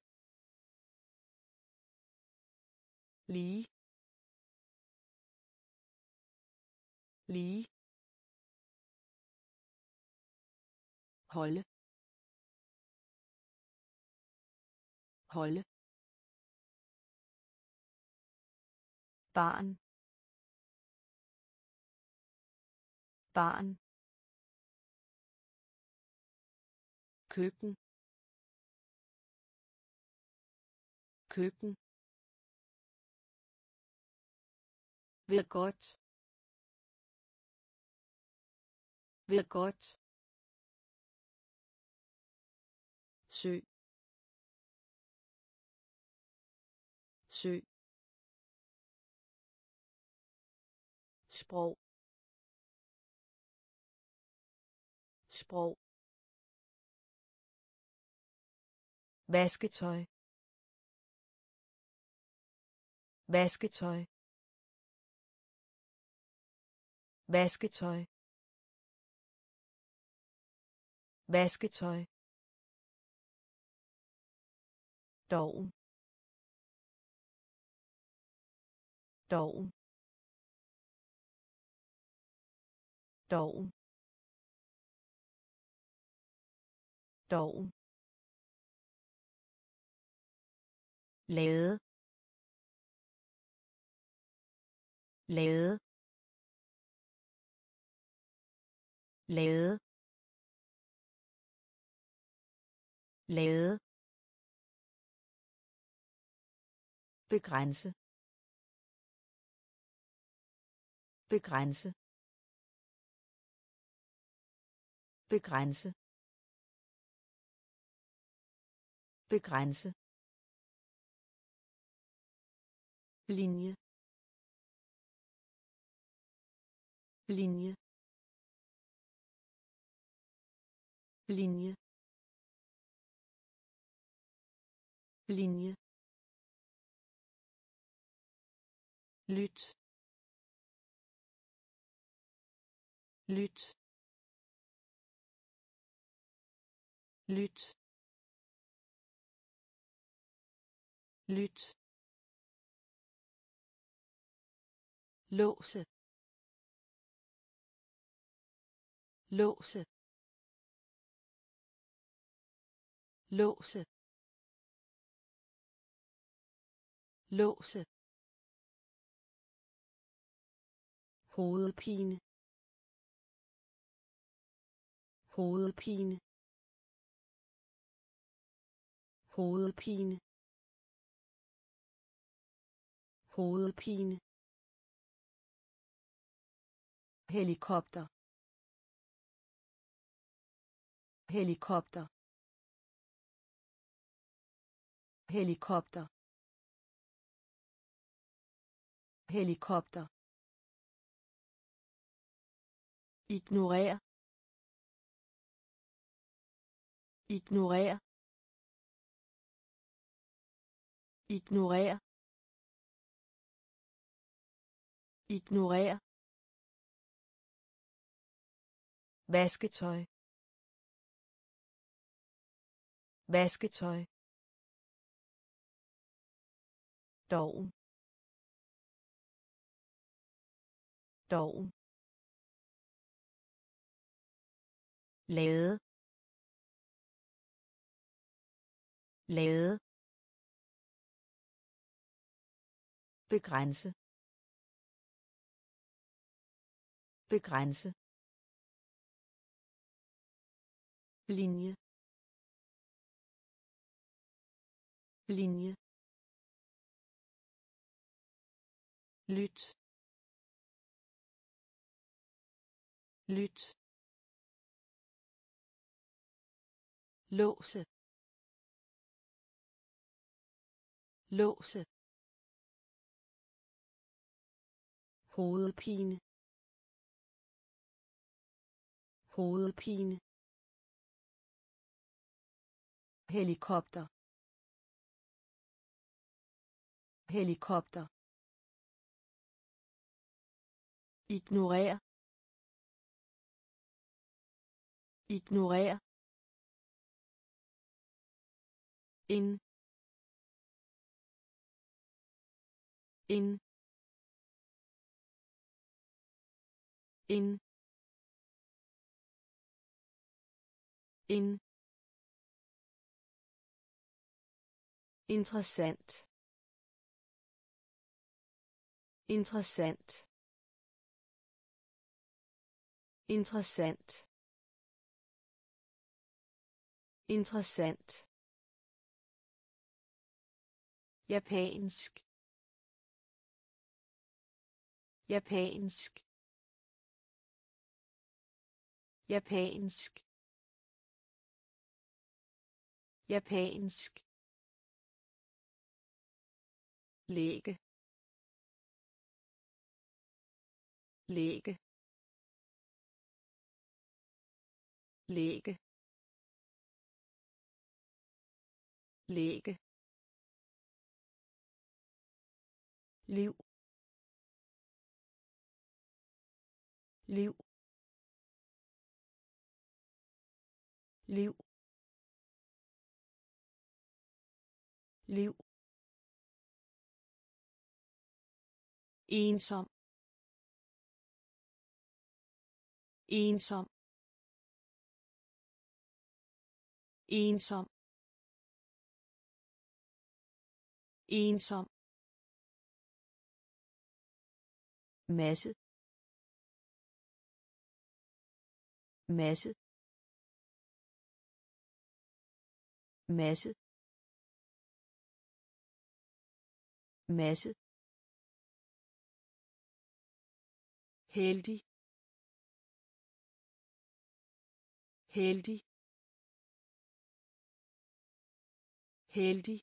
lige, lige, holde, holde, barn, barn, køkken, køkken, vil godt, vil godt, sø, sø, sprog, sprog, vasketøj, vasketøj, vasketøj, vasketøj, doven, doven, doven, doven, lade, lade, lade, lade, begrænse, begrænse, begrænse, begrænse, linje, linje, linje, linje, lyt, lyt, lyt, lyt, låse, låse, låse, låse, hovedpine, hovedpine, hovedpine, hovedpine, helikopter, helikopter, helikopter, helikopter, ignorer, ignorer, ignorer, ignorer, vasketøj, vasketøj, doven, doven, lade, lade, begrænse, begrænse, linje, linje, lyt, lyt, låse, låse, hovedpine, hovedpine, helikopter, helikopter, ignorer, ignorer, en, en, en, en, interessant, interessant, interessant, interessant, japansk, japansk, japansk, japansk, læge, læge, læge, læge, liv, liv, liv, liv, ensom, ensom, ensom, ensom, masse, masse, masse, masse, heldig, heldig, heldig,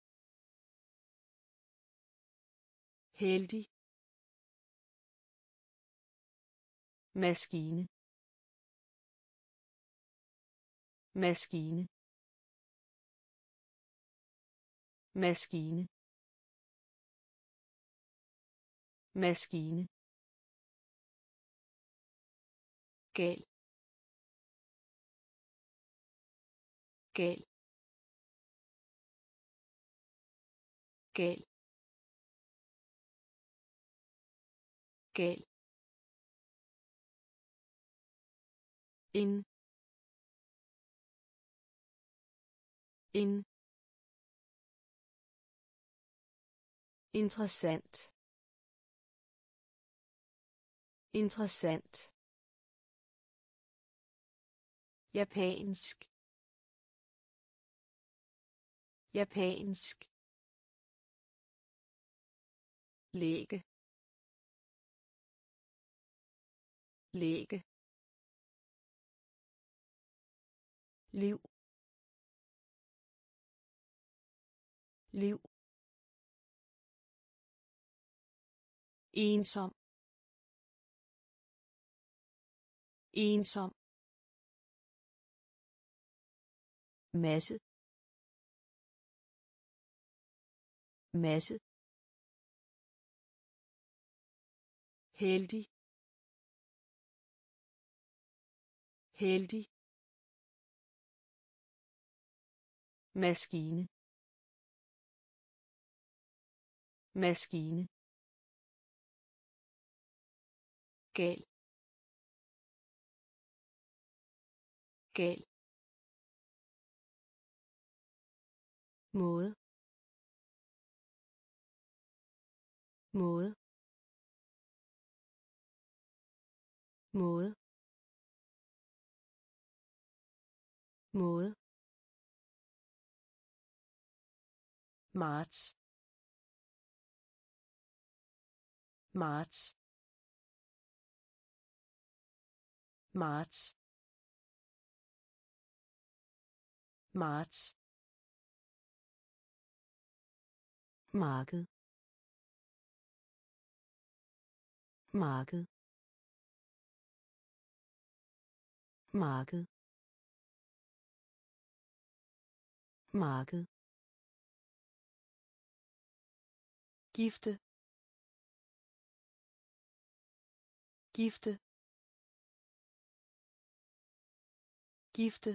heldig, maskine, maskine, maskine, maskine, gal, gal, gal, gal, in, in, interessant, interessant, japansk, japansk, læge, læge, liv, liv, ensom, ensom, masse, masse, heldig, heldig, maskine, maskine, gal, gal, måde, måde, måde, måde, marts, marts, marts, marts, marked, marked, marked, marked, gifte, gifte, gifte,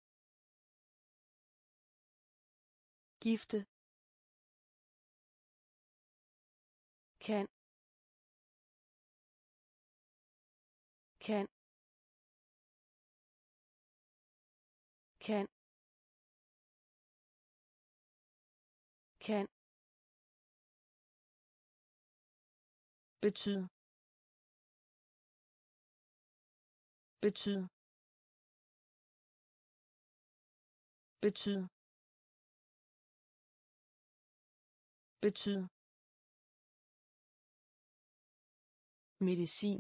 gifte, kan, kan, kan, kan, betyd, betyd, betyd, betyd, medicin,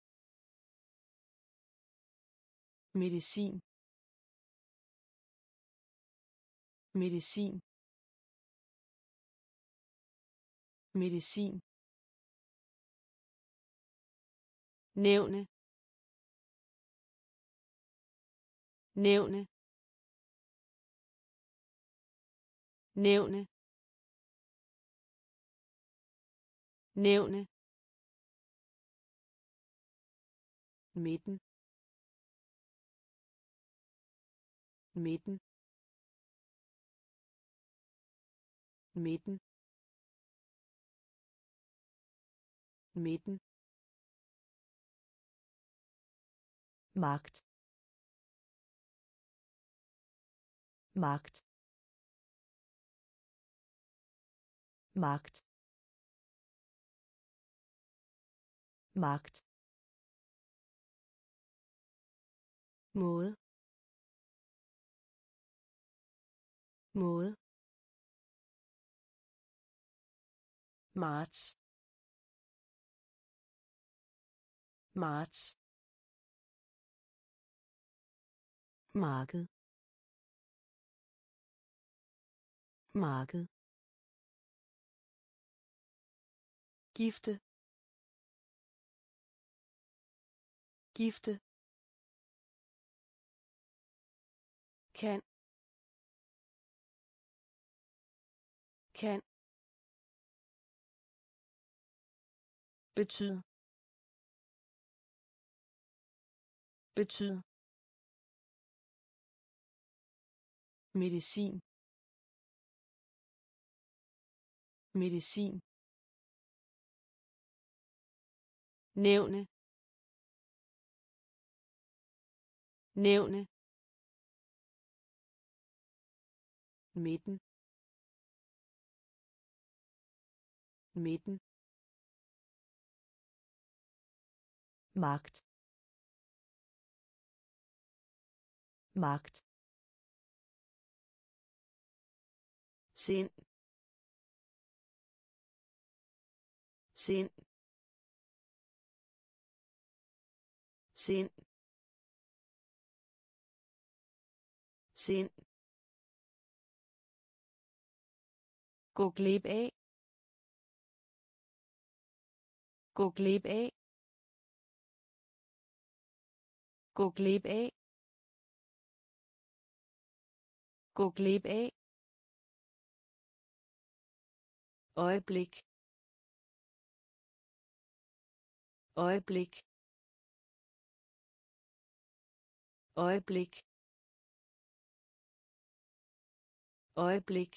medicin, medicin, medicin, nævne, nævne, nævne nævne midten midten midten midten magt magt magt magt måde måde marts marts marked marked gifte gifte kan kan betyd betyd medicin medicin nævne nævne midten midten magt magt sind sind sind sind gå glip af gå glip af gå glip af gå glip af øjeblik øjeblik øjeblik øjeblik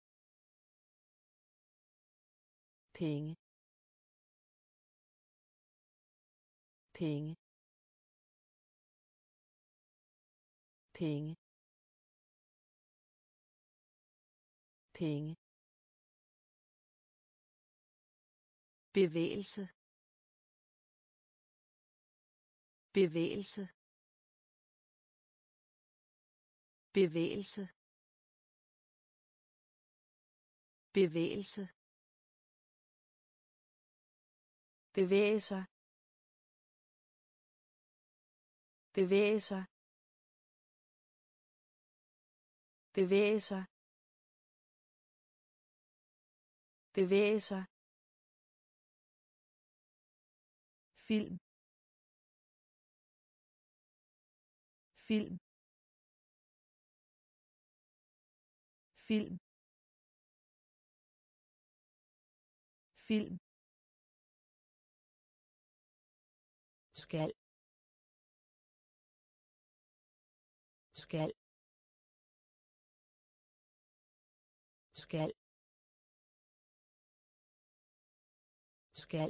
penge penge penge penge bevægelse bevægelse bevægelse bevægelse bevæge sig bevæge sig bevæge sig bevæge sig film film film film skal skal skal skal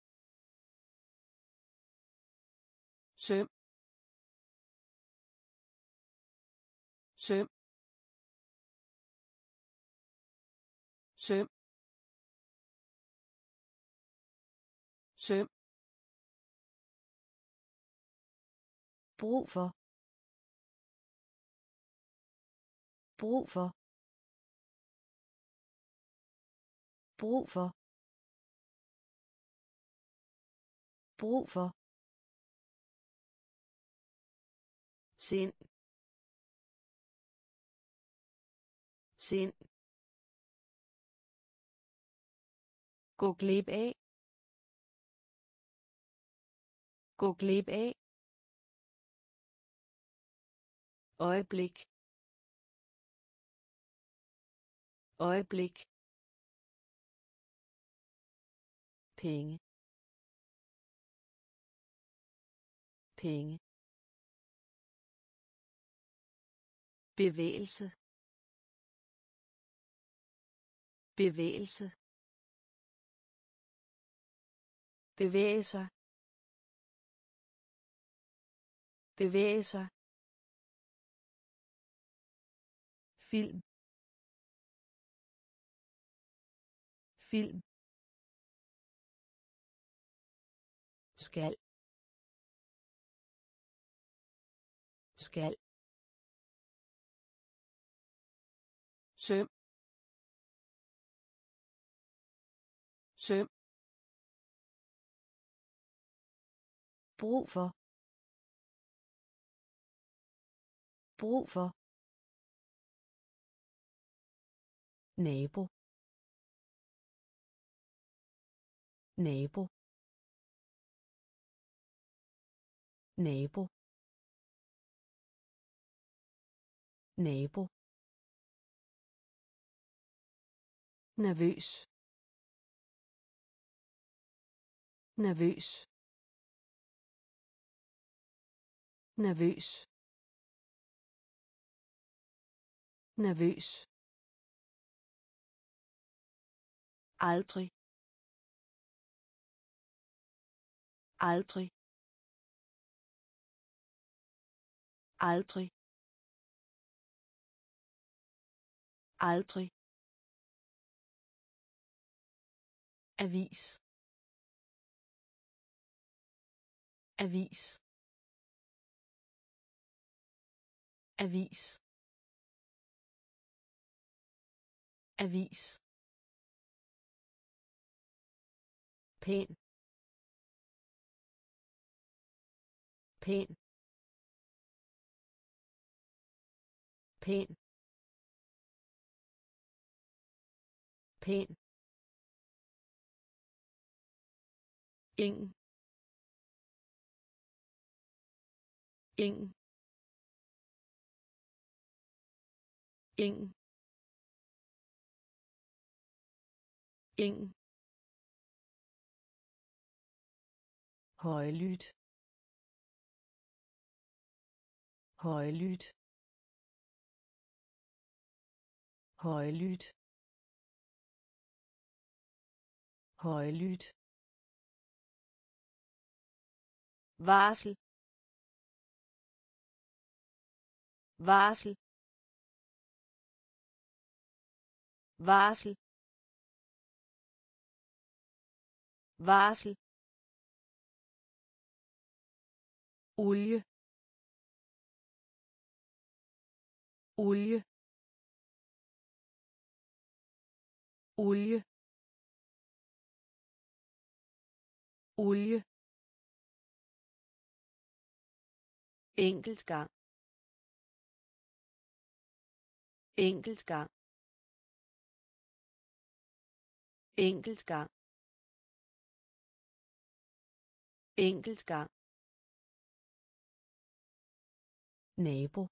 søm søm søm søm brug for brug for brug for brug for sind sind gå glip af gå glip af øjeblik øjeblik, penge, penge, bevægelse, bevægelse, bevæge sig, bevæge sig, film, film, skal, skal, søm, søm, brug for, brug for, nabo, nabo, nabo, nabo, nervøs, nervøs, nervøs, nervøs, aldrig, aldrig, aldrig, aldrig, avis, avis, avis, avis, pæn, pæn, pæn, pæn, ingen, ingen, ingen, ingen, højlydt, højlydt, højlydt, højlydt, varsel, varsel, varsel, varsel, olie, olie, olie, olie, enkelt gang, enkelt gang, enkelt gang, enkelt gang, nabo,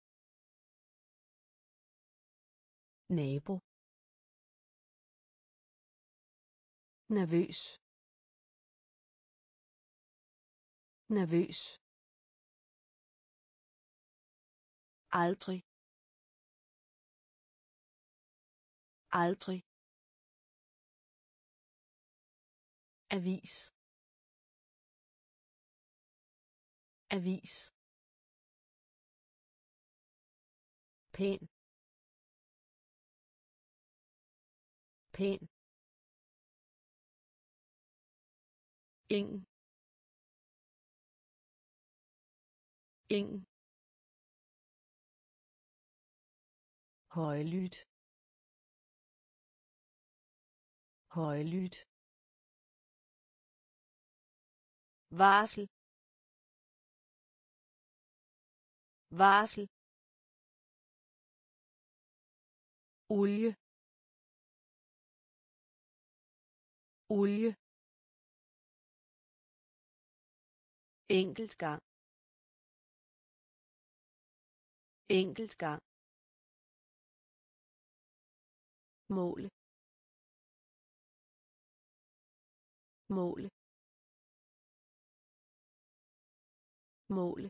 nabo, nervøs, nervøs, aldrig, aldrig, avis, avis, pæn, pæn, ingen, ingen, højlydt, højlydt, varsel, varsel, olie, olie, enkelt gang, enkelt gang, måle måle måle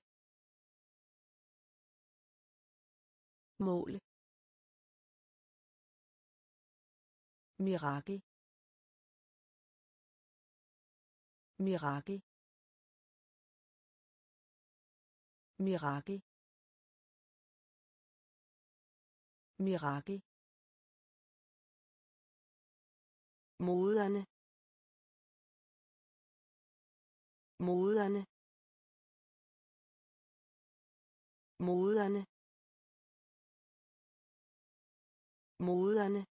måle mirakel mirakel mirakel mirakel moderne moderne moderne moderne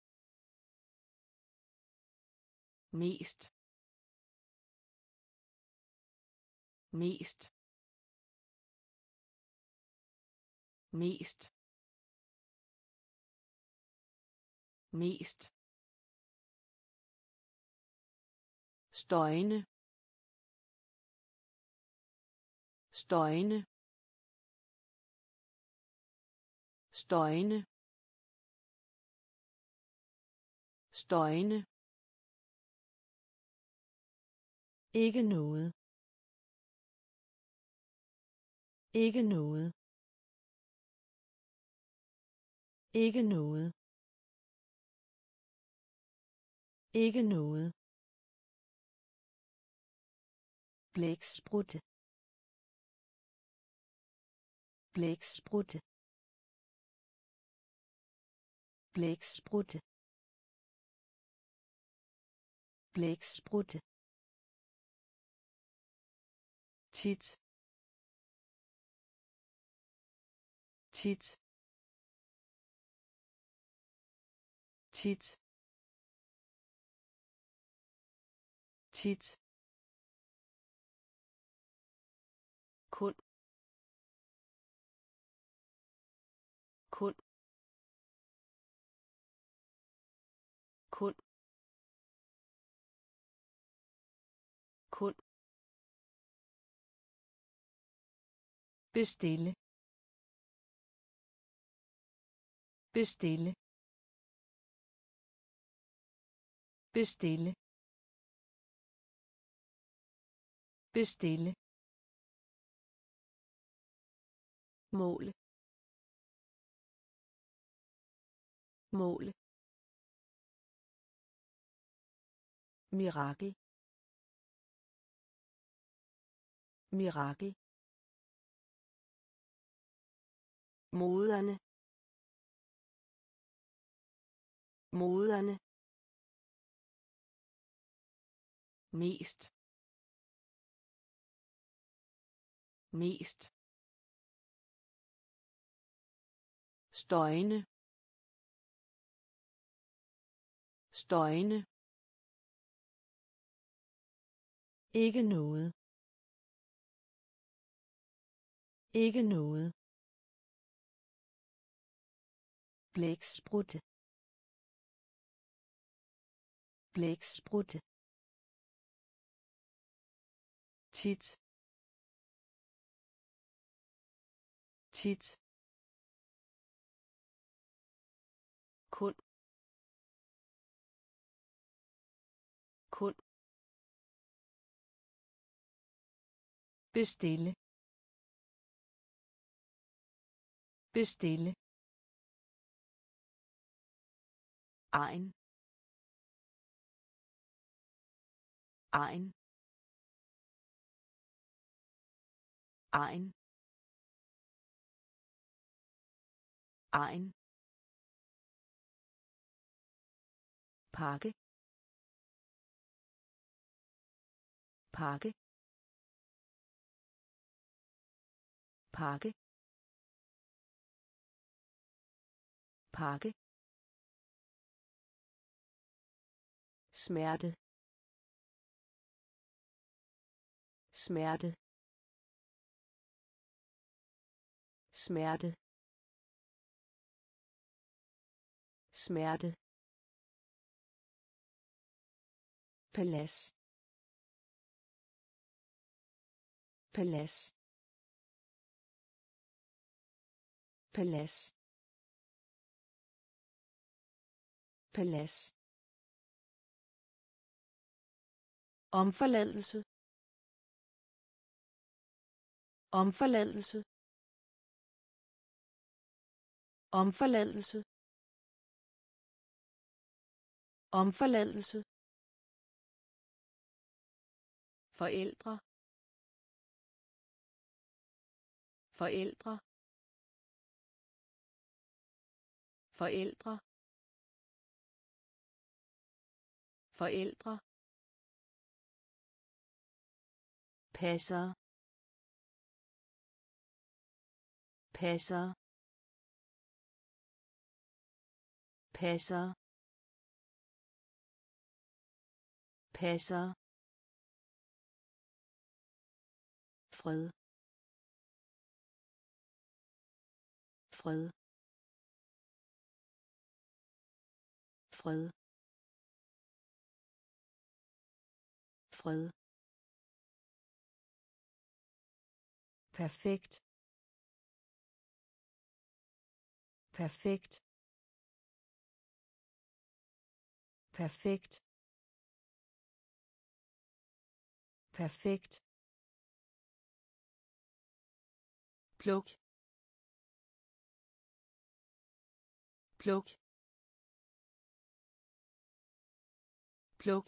mest mest mest mest støjne støjne støjne støjne ikke noget ikke noget ikke noget ikke noget blæksprutte blæksprutte blæksprutte blæksprutte tit tit tit tit kun kun kun kun bestille bestille bestille bestille måle måle mirakel mirakel moderne moderne mest mest støjne støjne ikke noget ikke noget blæksprutte blæksprutte tit tit kun kun bestille bestille egen egen egen egen pakke pakke pakke pakke smerte smerte smerte smerte palads palads palads palads, omforladelse, omforladelse, omforladelse, omforladelse, forældre, forældre, forældre, forældre, passer, passer, passer, passer, fred, fred, fred, fred, perfekt, perfekt, perfekt, perfekt, pluk, pluk, pluk,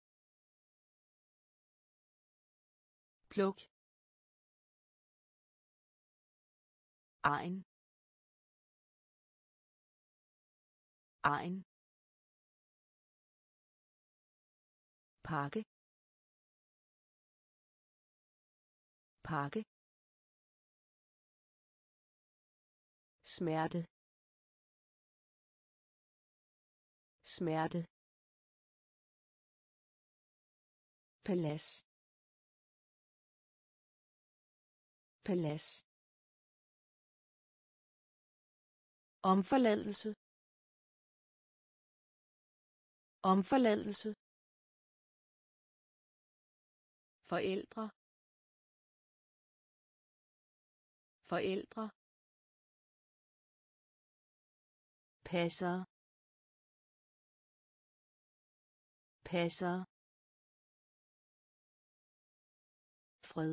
pluk, egen, egen, pakke, pakke, smerte, smerte, palads, palads, omforladelse, omforladelse, forældre, forældre, passer, passer, fred,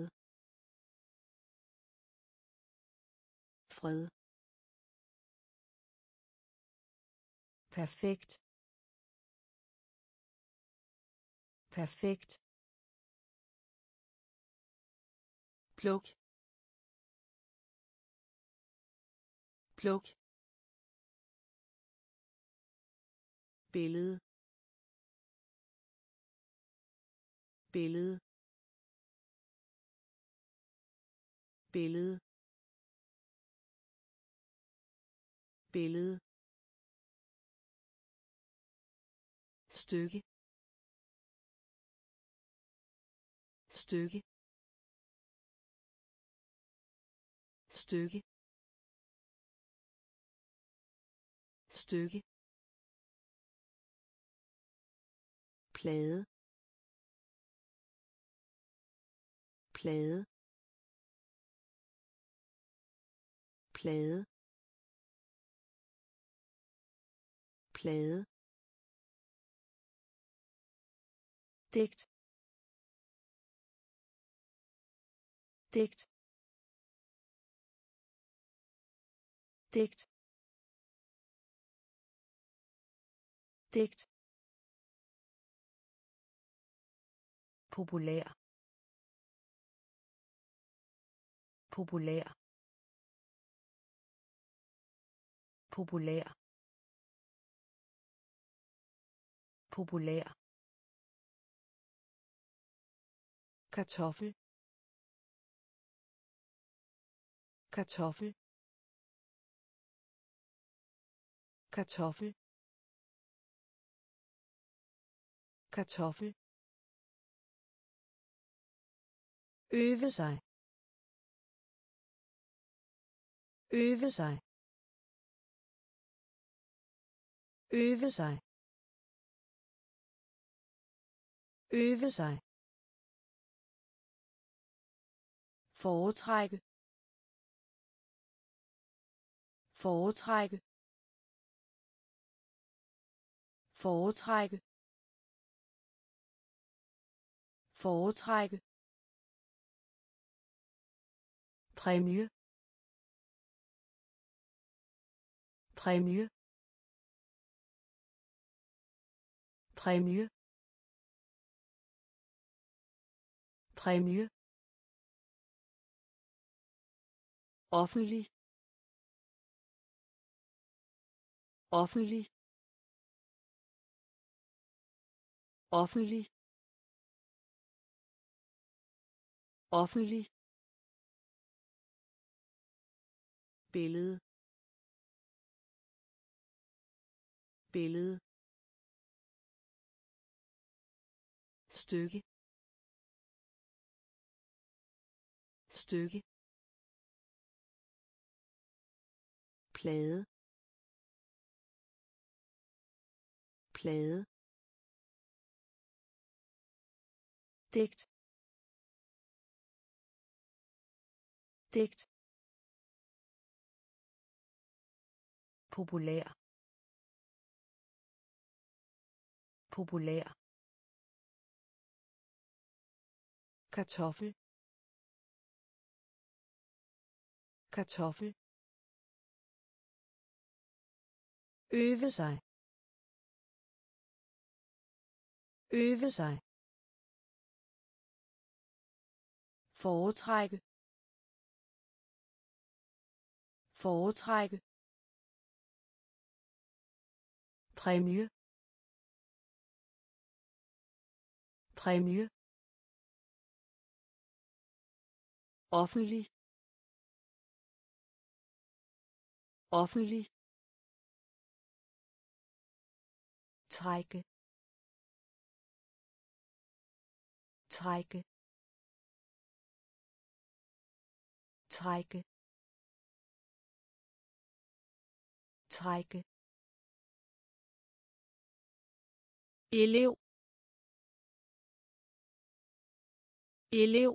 fred, perfekt, perfekt, pluk, pluk, billede, billede, billede, billede, stykke, stykke, stykke, stykke, plade, plade, plade, plade, digt, digt, digt, digt, populær, populær, populær, populær, kartoffel, kartoffel, kartoffel, kartoffel, øve sig, øve sig, øve sig, øve sig, foretrække, foretrække, foretrække foretrække præmie præmie præmie præmie offentlig offentlig offentlig offentlig billede billede stykke stykke plade plade digt digt populær populær kartoffel kartoffel øve sig øve sig foretrække foretrække præmie præmie offentlig offentlig trække trække trække trække elev elev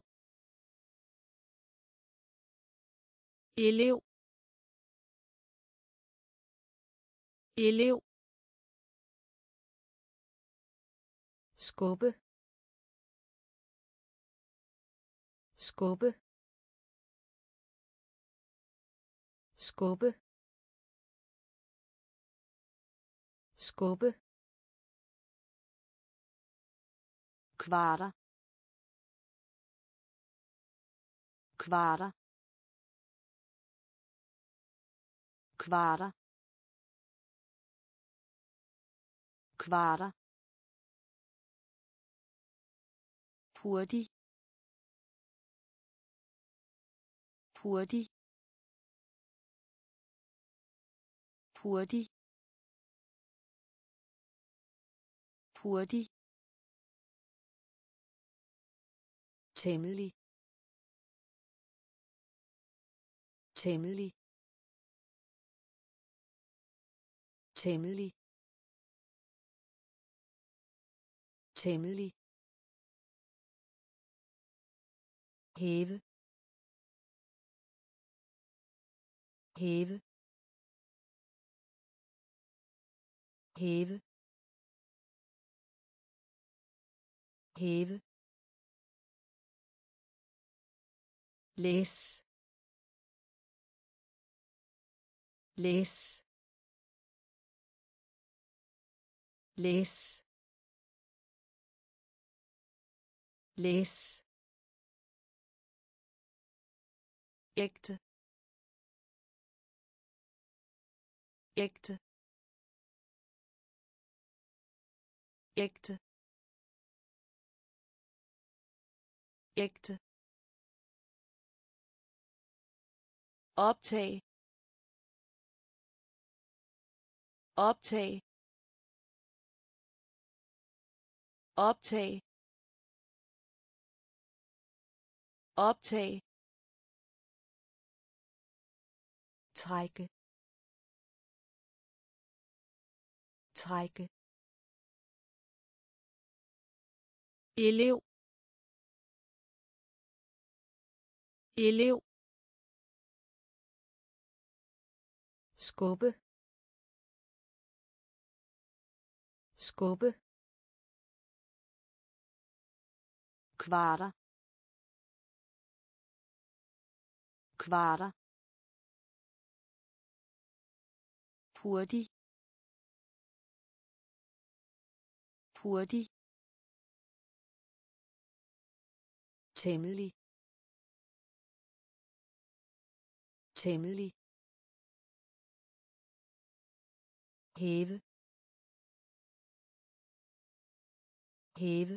elev elev skubbe skubbe skubbe skubbe kvarter kvarter kvarter kvarter hurtig hurtig hurtig hurtig temmelig temmelig temmelig temmelig hæve hæve hæve hæve læs læs læs læs ægte ægte ægte ægte optag optag optag optag trække trække elev elev skubbe skubbe, kvarter, kvarter, hurtig, hurtig, temmelig, temmelig, hæve, hæve,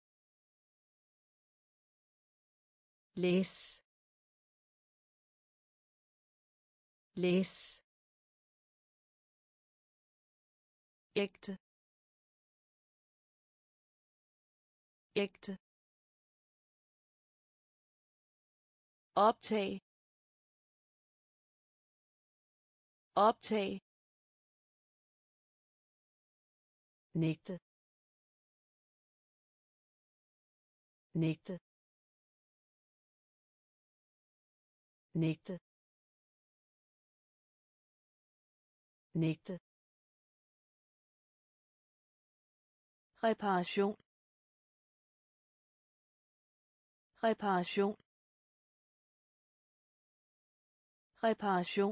læs, læs, ægte, ægte, optag, optag, nægte, nægte, nægte, nægte, reparation, reparation, reparation,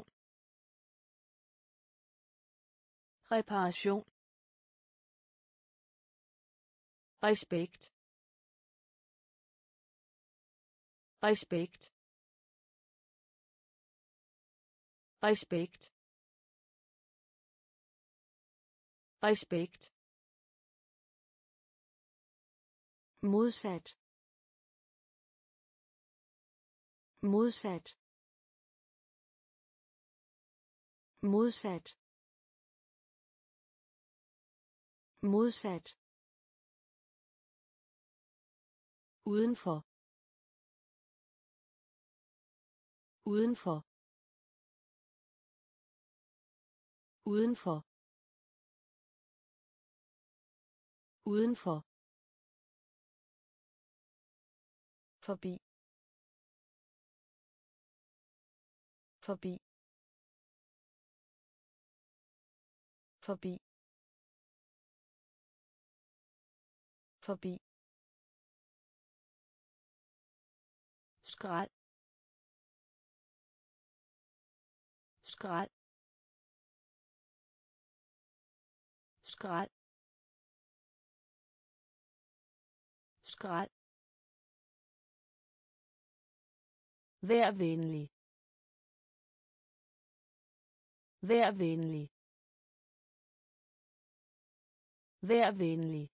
reparation, respekt, respekt, respekt, respekt, modsat, modsat, modsat, modsat, udenfor, udenfor, udenfor, udenfor, forbi, forbi, forbi, forbi, skrald, skrald, skrald, skrald, vær venlig, vær venlig, vær venlig,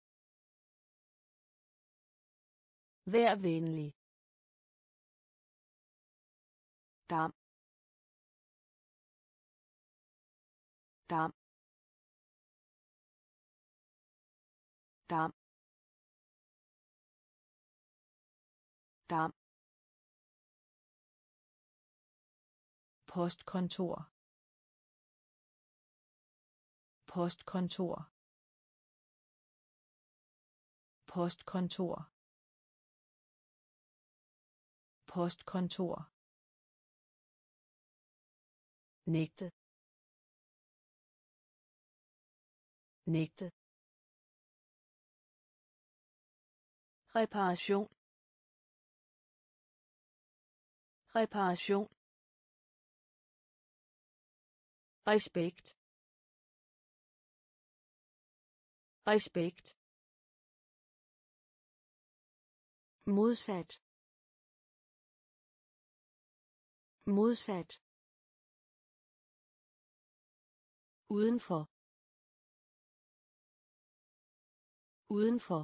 vær venlig, dam, dam, dam, dam, postkontor, postkontor, postkontor, postkontor, nægte, nægte, reparation, reparation, respekt, respekt, modsat, modsat, udenfor, udenfor,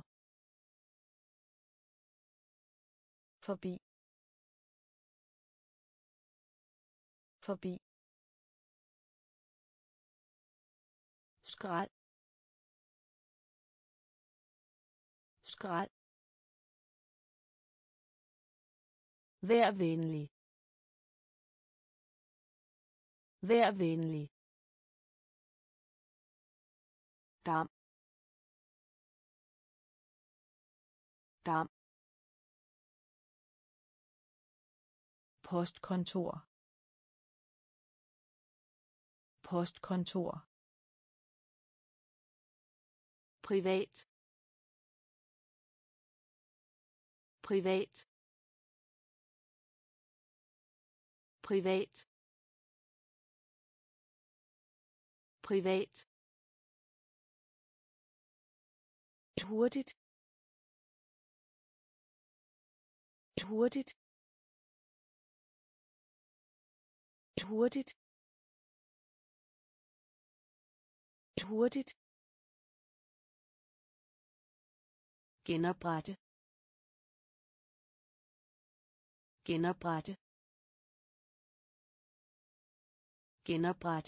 forbi, forbi, skrald, skrald, vær venlig, vær venlig, dam, dam, postkontor, postkontor, privat privat privat privat hurtigt hurtigt hurtigt hurtigt genoprette genoprette genoprette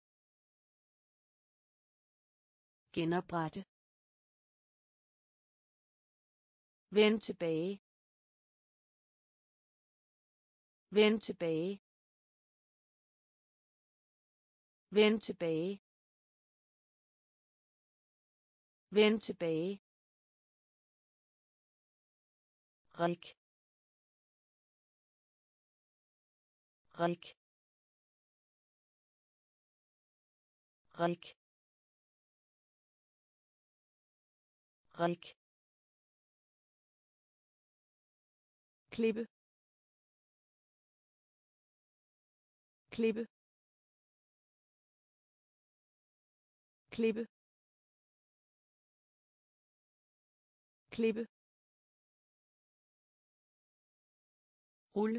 genoprette vend tilbage vend tilbage vend tilbage vend tilbage rik rik rik rik klippe klippe klippe klippe rulle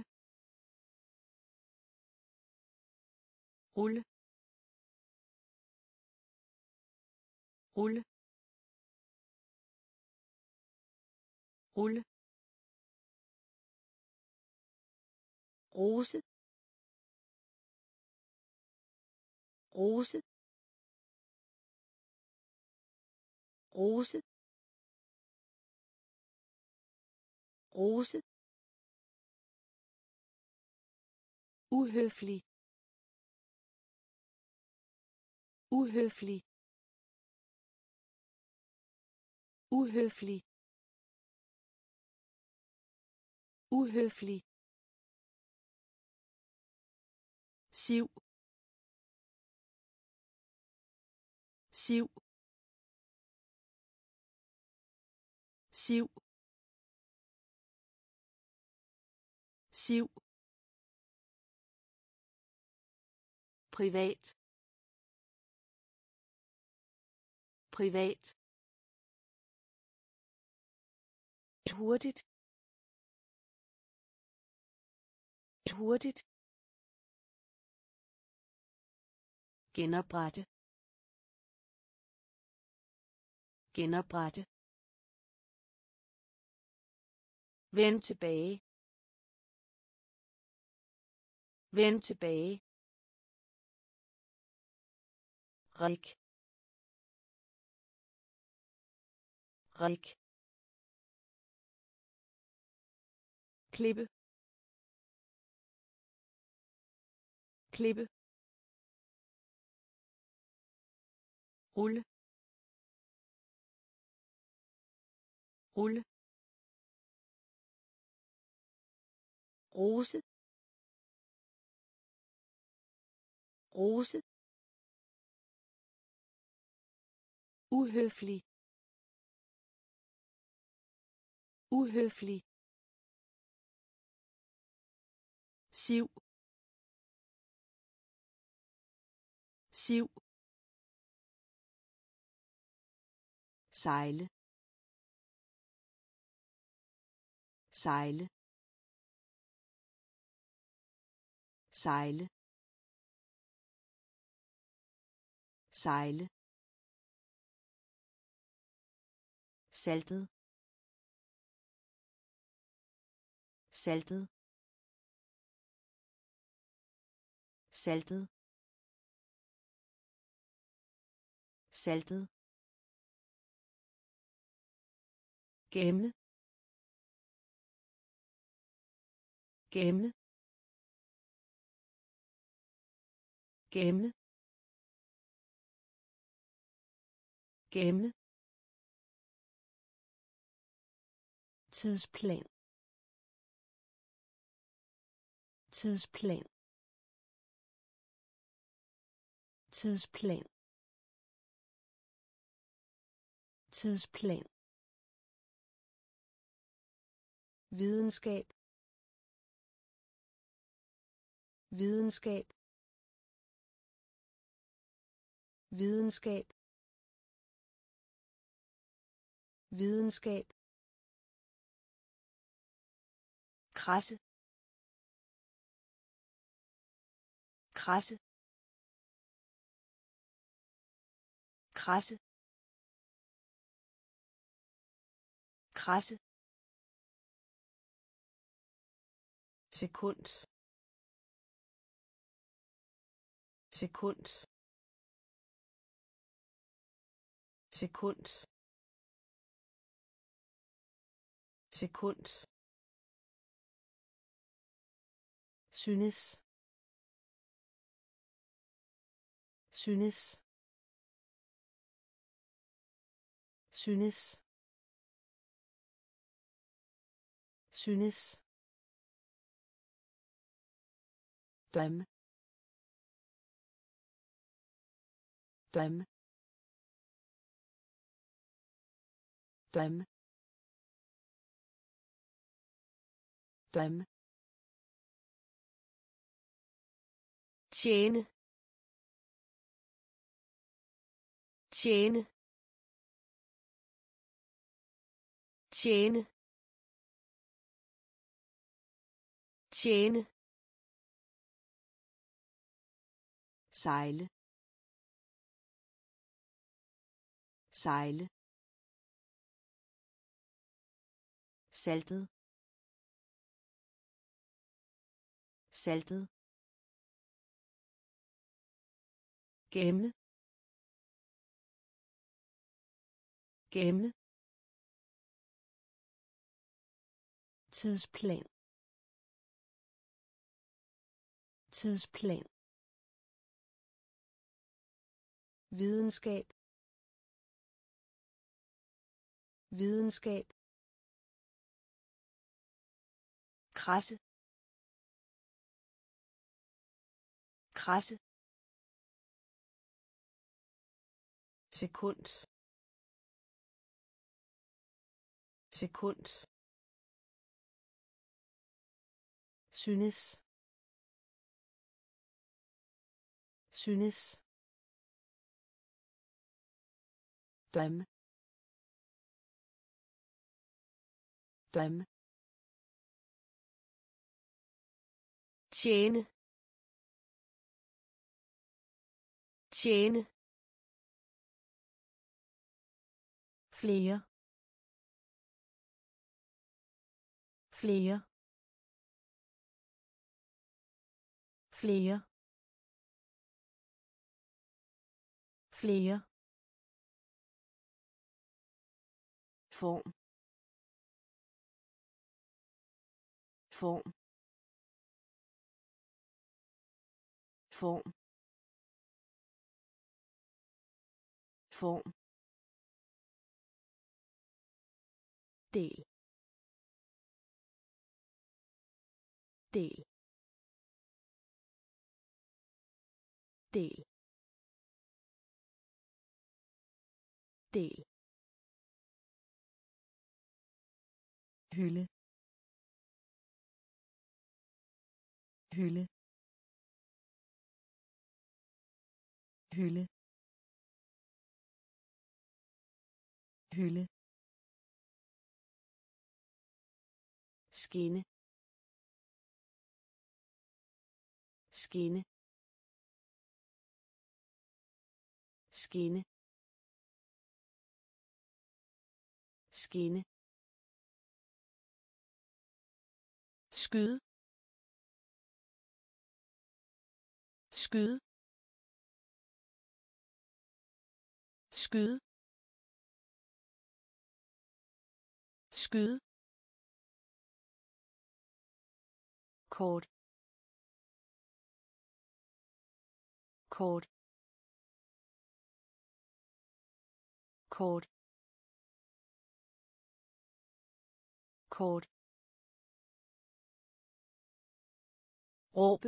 rulle rulle rulle rose rose rose rose uhøflig uhøflig uhøflig uhøflig siv siv siv siv privat privat hurtigt hurtigt genoprette genoprette vend tilbage vend tilbage rik rik klippe klippe rulle rulle rose rose uhøflig uhøflig siv siv sejle sejle sejle sejle saltet saltet saltet saltet gemme gemme gemme gemme tidsplan tidsplan tidsplan tidsplan, videnskab, videnskab, videnskab, videnskab, krasse, krasse, krasse, krasse, sekund, sekund, sekund, sekund, synes, synes, synes, synes, drøm, drøm, drøm, drøm, tjene, tjene, tjene, tjene, sejle, sejle, saltet, saltet, gemme, gemme, tidsplan, tidsplan, videnskab, videnskab, krasse, krasse, sekund, sekund, synes, synes, drøm, drøm, tjene, tjene, flere, flere, flere, flere, form, form, form, form, del, del, del, del, hylde, hylde, hylde, hylde, skinne, skinne, skinne, skinne, skyde, skyde, skyde, skyde, kort, kort, kort, kort, råbe,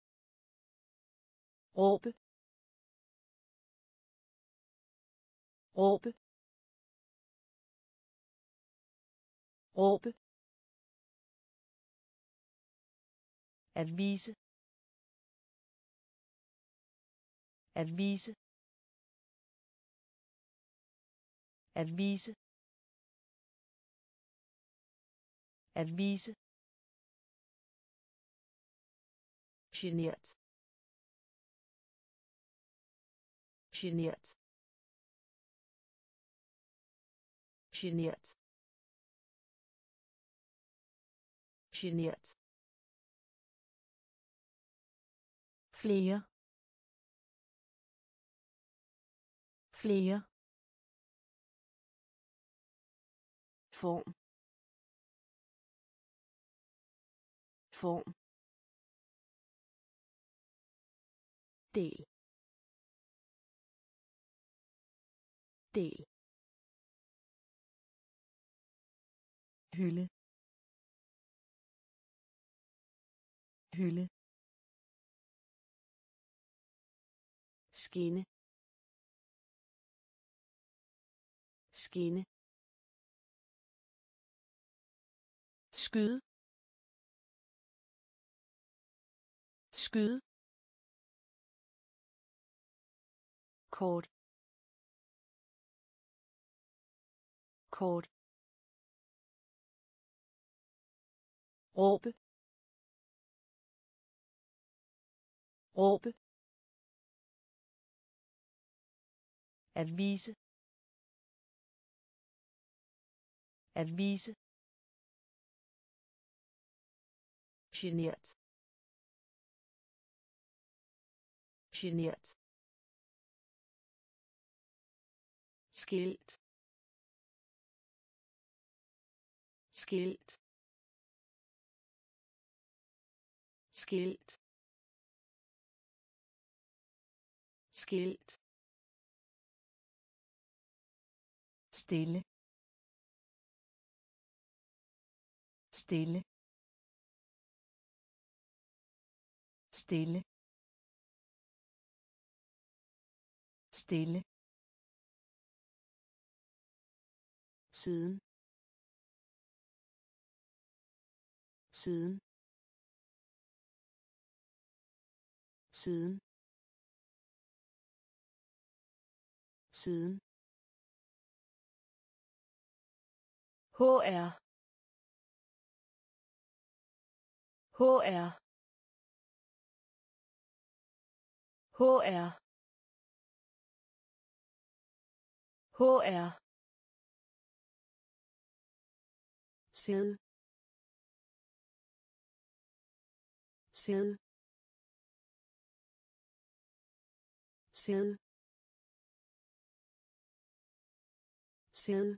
råbe, råbe, råbe, at vise, at vise, at vise, at vise, genert, genert, genert, genert, flere, flere, form, form, del, del, hylde, hylde, skinne, skinne, skyde, skyde, kort, kort, råbe, råbe, at vise, at vise, genert, genert, skilt, skilt, skilt, skilt, stille, stille, stille, stille, siden, siden, siden, siden, H R, H R, H R, H R, sæde, sæde, sæde, sæde,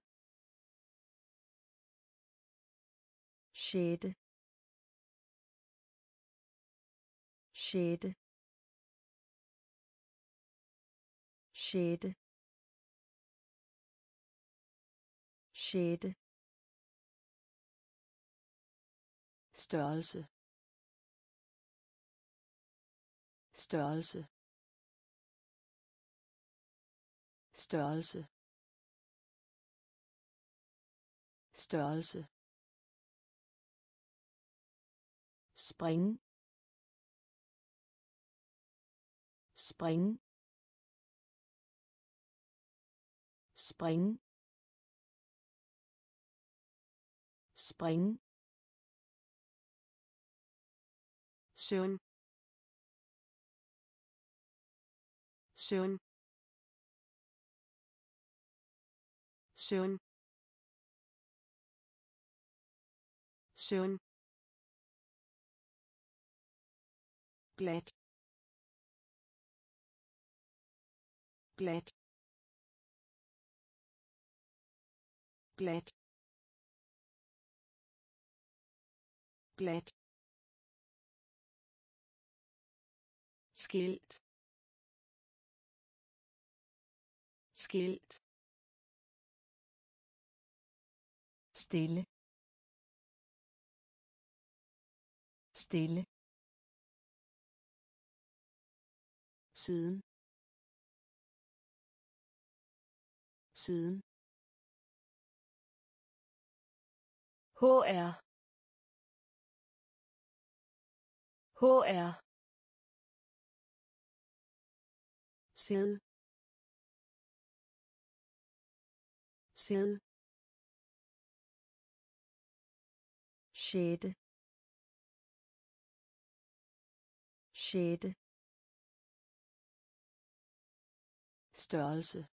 sjette, sjette, sjette, sjette, størrelse, størrelse, størrelse, størrelse, spring, spring, spring, spring, søvn, søvn, søvn, søvn, glat, glat, glat, glat, skilt, skilt, stille, stille, siden, siden H R H R sæd sæd sjette sjette størrelse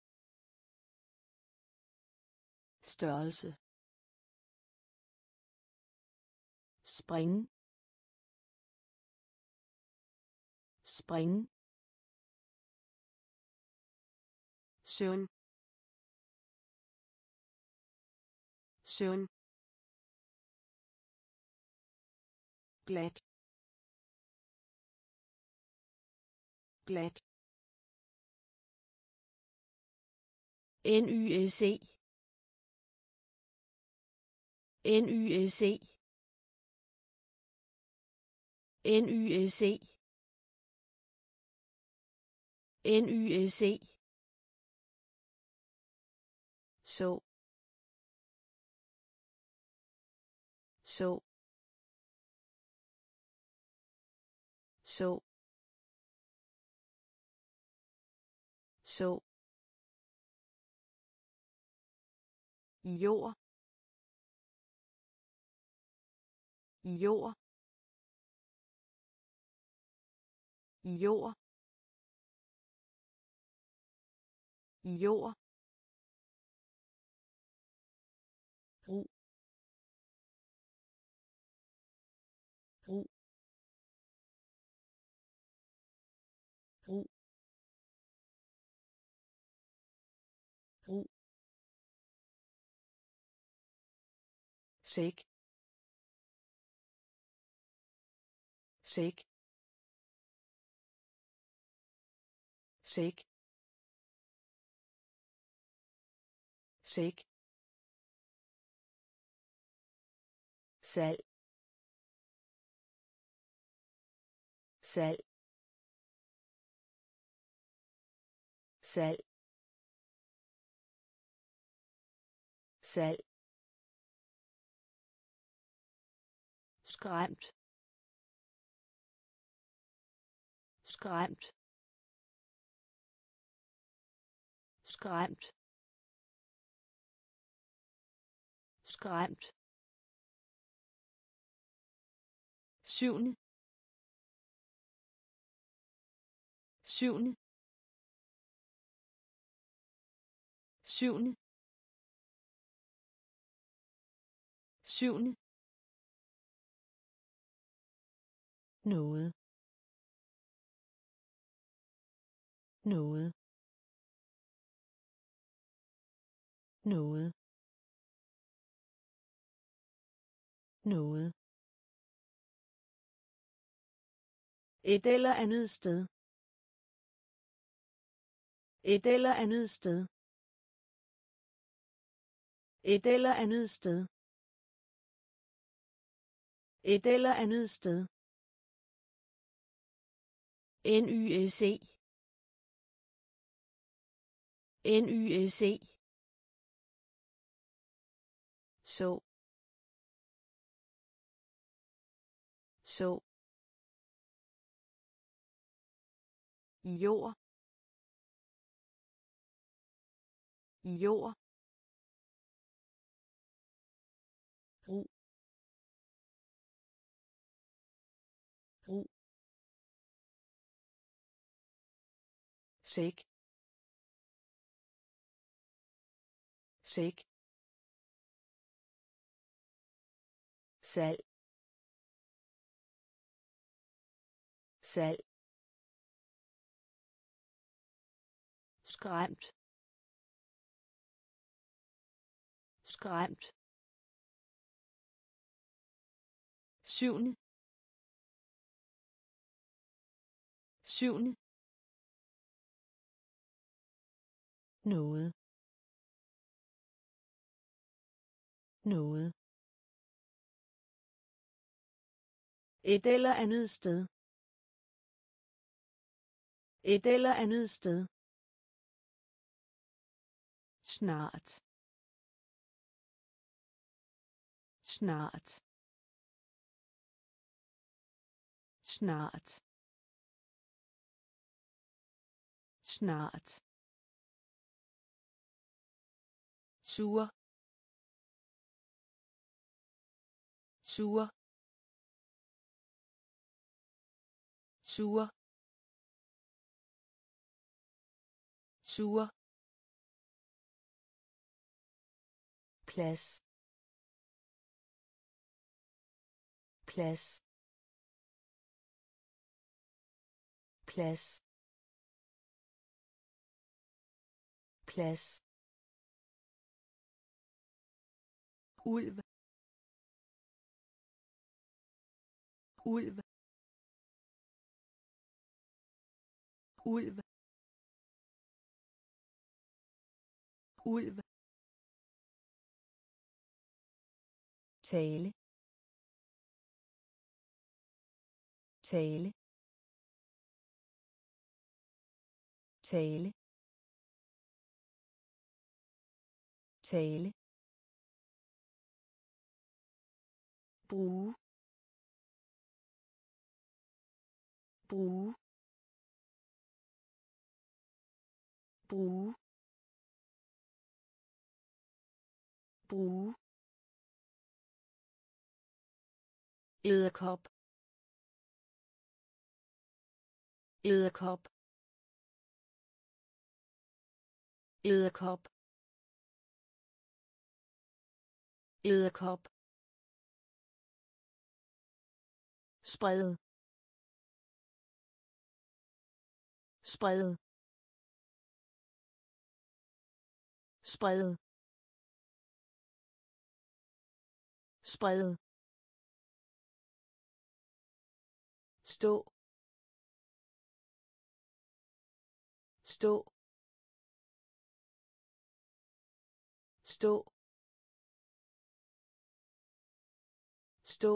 størrelse spring spring søvn søvn glat glat N Y S E N Y S E N Y S E N Y S E så så så så jord jord jord jord brug brug brug brug sæk sæk sæk sæk salg salg salg salg skræmt skræmt skræmt skræmt syvende syvende syvende syvende noget noget noget noget et eller andet sted et eller andet sted et eller andet sted et eller andet sted N Y S E N Y S E så så jord jord brug brug sæk sæk salg salg skræmt skræmt syvende syvende noget noget et eller andet sted et eller andet sted snart snart snart snart sur sur sur sur plads plads plads plads ulv ulv ulv ulv tale tale tale tale bruge bruge bruge bruge edderkop edderkop edderkop edderkop spred spred spred spred stå stå stå stå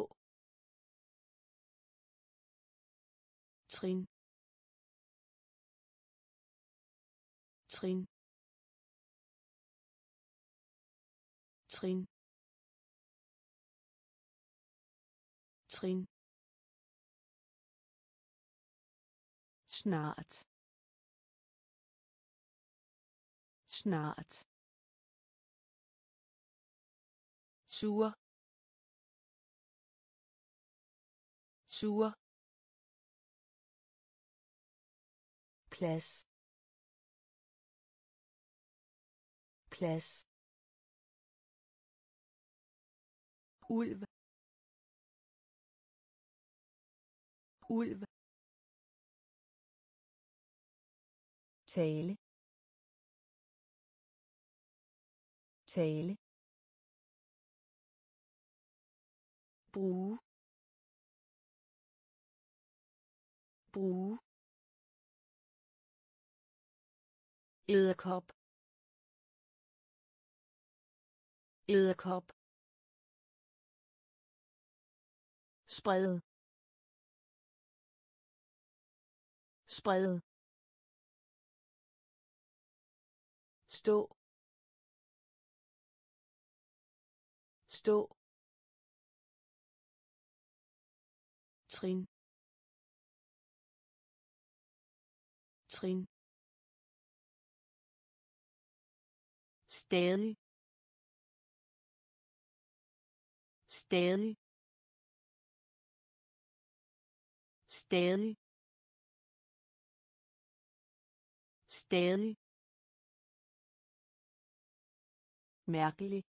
trin trin trin trin snart snart sur sur plads plads ulv ulv tale tale bruge bruge edderkop edderkop spred spred stå stå trin trin stadig stadig stadig stadig mærkelig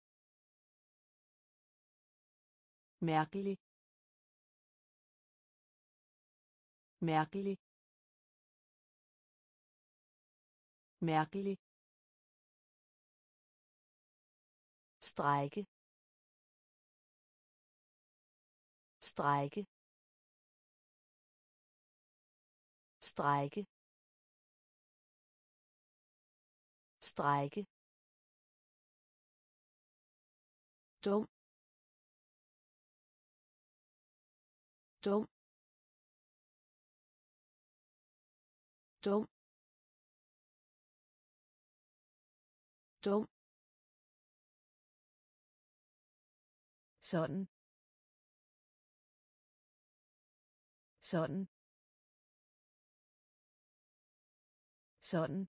mærkelig mærkelig mærkelig strejke strejke strejke strejke dum dum dum dum, sådan, sådan, sådan,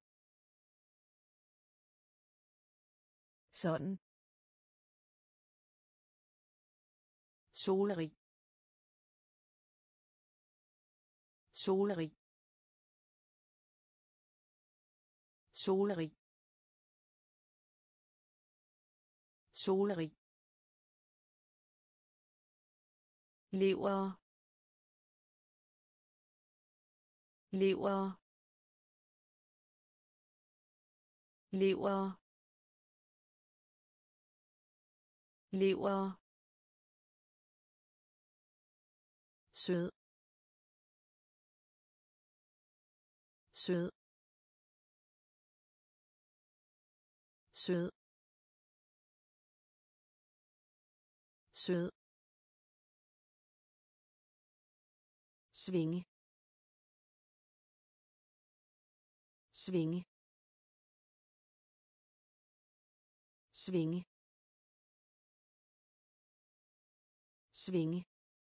sådan, solerig, solerig, solerig, solerig, lever, lever, lever, lever, sød, sød, sød, sød, svinge, svinge, svinge, svinge,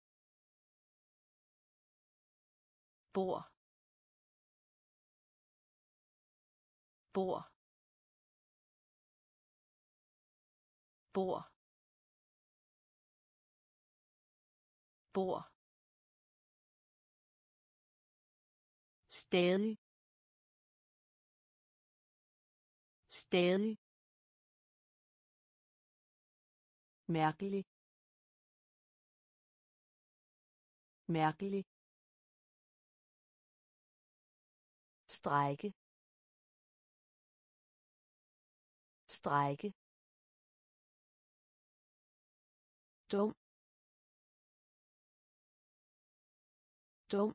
bord, bord, bord, bord, stadig, stadig, mærkelig, mærkelig, strække, strække, dum, dum,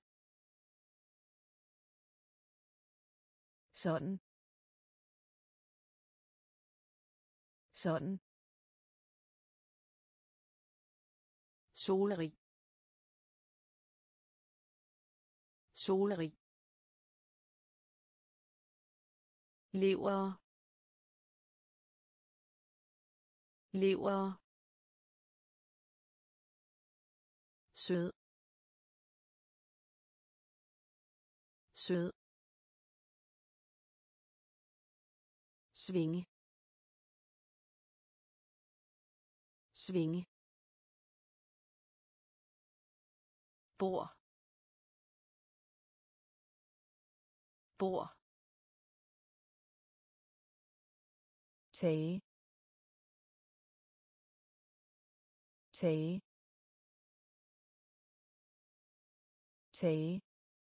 sådan, sådan, solerig, solerig, lever, lever, sød, sød, svinge, svinge, bord, bord, tage, tage, tage,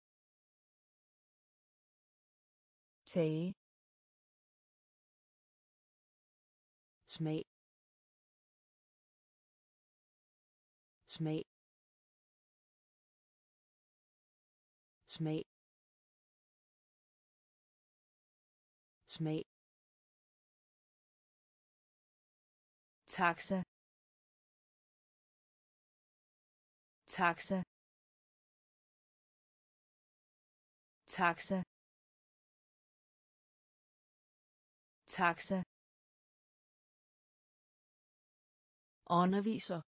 tage, smag, smag, smag, smag, taxa, taxa, taxa, taxa, underviser,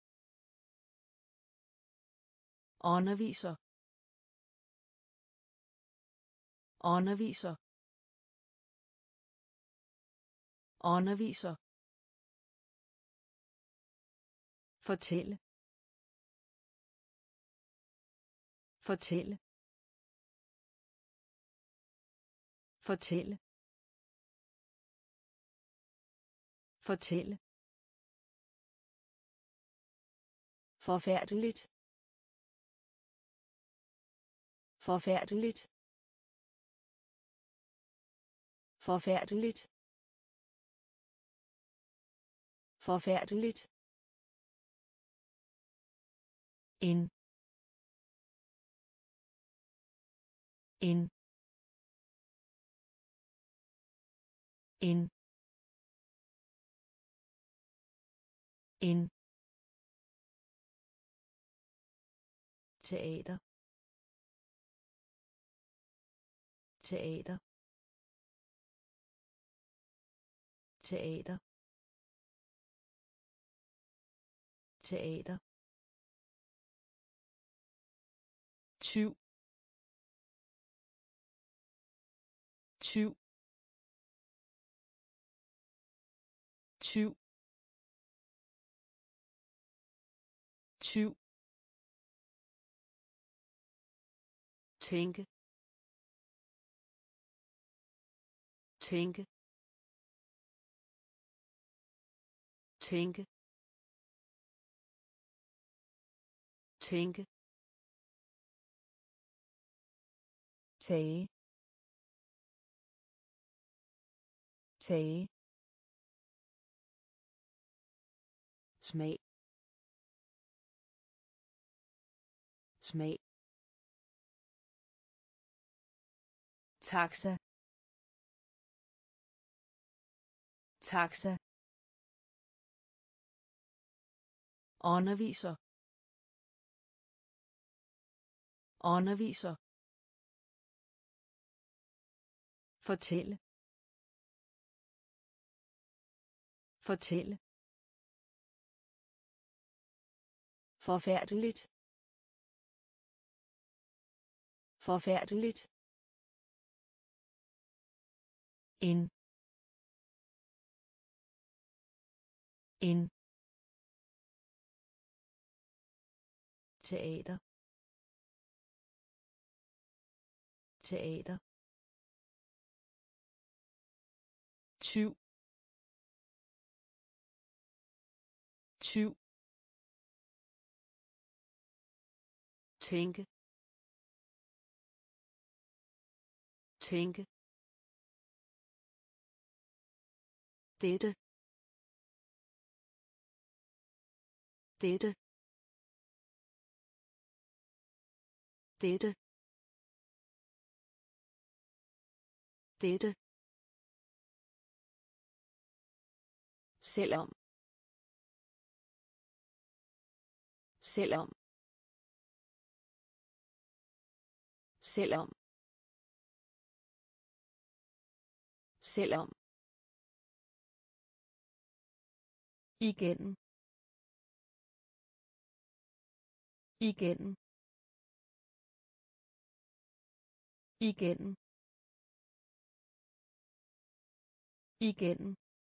underviser, underviser, underviser, fortælle, fortælle, fortælle, fortælle, forfærdeligt, forfærdeligt, forfærdeligt, forfærdeligt, en, en, en, en, teater, teater, teater, teater, tyv, tyv, tyv, tyv, tænke, tænke, tænke, tænke, tage, tage, smag, smag, taxa, taxa, underviser, underviser, fortælle, fortælle, forfærdeligt, forfærdeligt, en, en, teater, teater, tyv, tyv, tænke, tænke, dette, dette, dette, dette, selvom, selvom, selvom, selvom, igennem, igennem, igennem, igennem,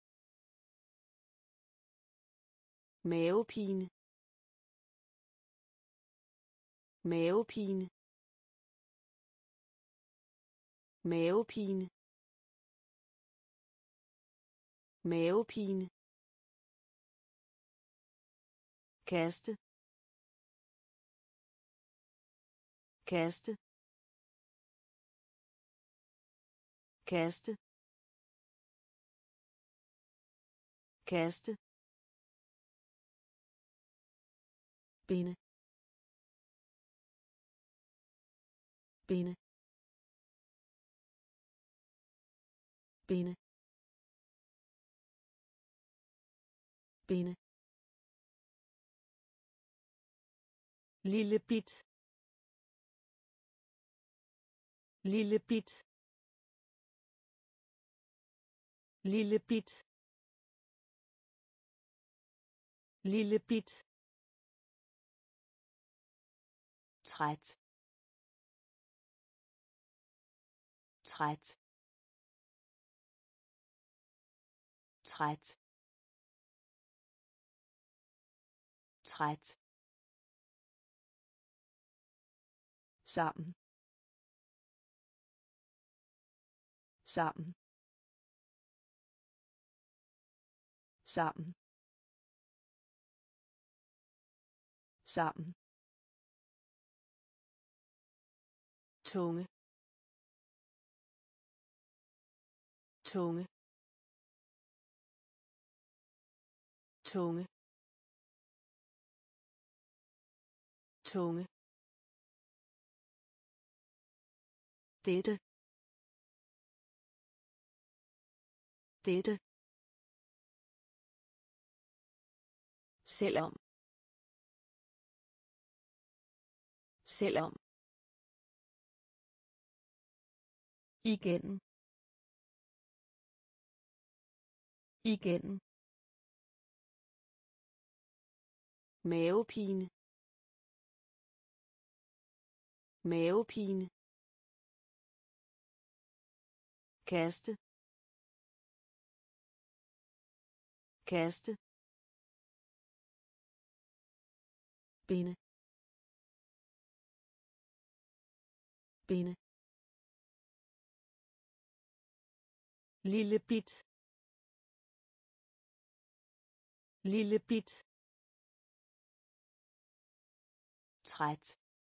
mavepine, mavepine, mavepine, mavepine, kaste, kaste, kaste, kaste, binde, binde, binde, binde, lille bit, lille bit, lille bit, lille bit, træt, træt, træt, træt, sammen, sammen, sammen, sammen, tunge, tunge, tunge, tunge, dette, dette, selvom, selvom, igennem, igennem, mavepine, mavepine, kaste, kaste, binde, binde, lille bit, lille bit, træt,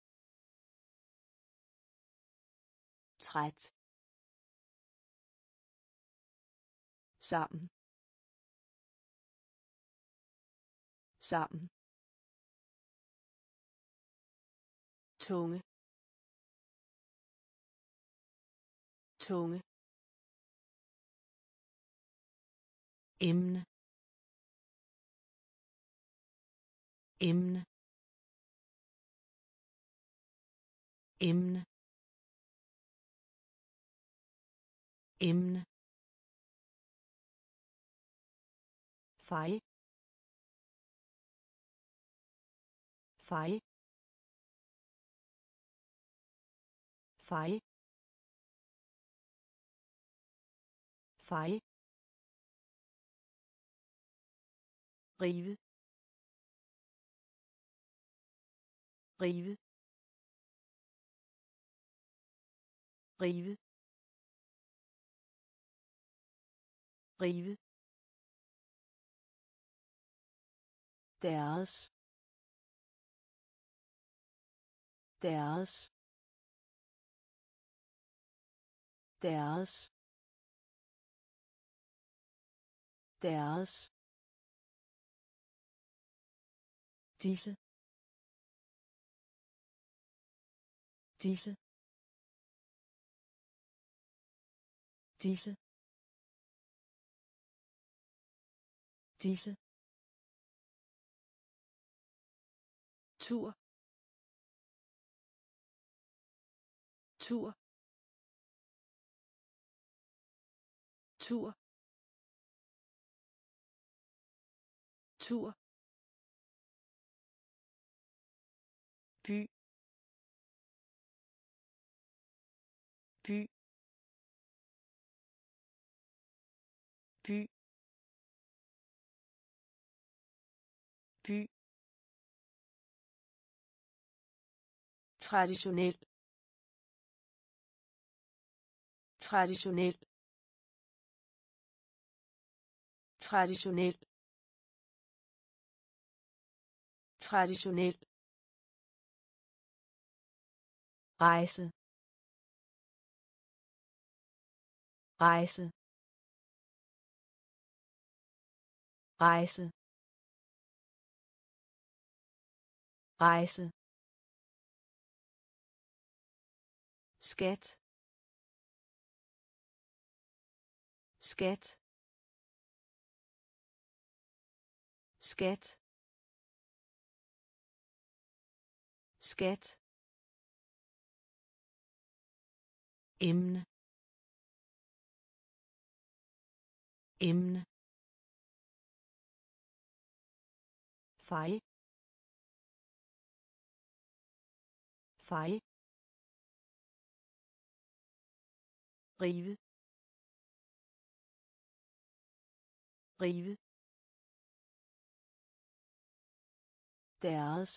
træt, sammen, sammen, tunge, tunge, emne, emne, emne, emne, fejl, fejl, fejl, fejl, rive, rive, rive, rive, deres, deres, deres, deres, disse, disse, disse, disse, tur, tur, tur, tur, by, by, by, by, traditionel, traditionel, traditionel, traditionel, rejse, rejse, rejse, rejse, skat, skat, skat, skat, emne, emne, fejl, fejl, rive, rive, deres,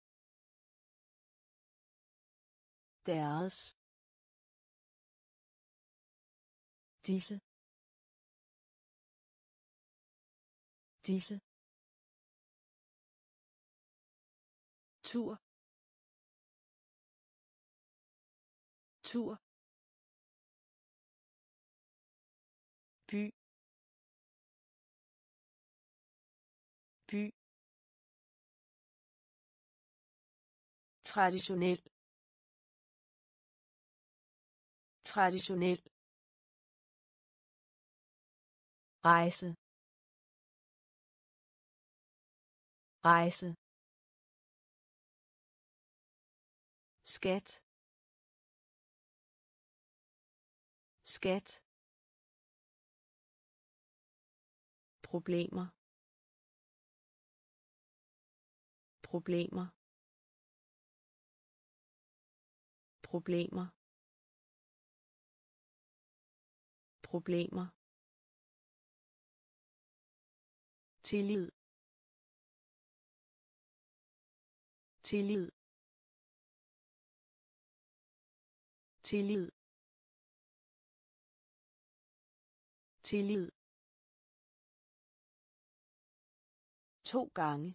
deres, disse, disse, tur, tur, by, by, traditionel, traditionel, rejse, rejse, skat, skat, problemer problemer problemer problemer tillid tillid tillid tillid to gange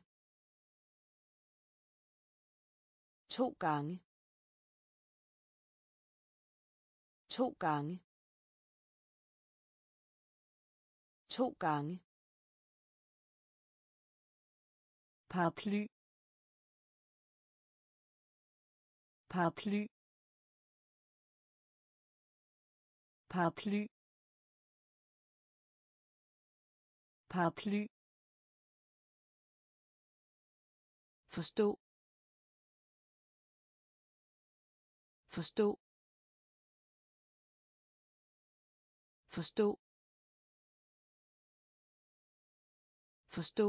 to gange to gange to gange paraply paraply paraply paraply forstå forstå forstå forstå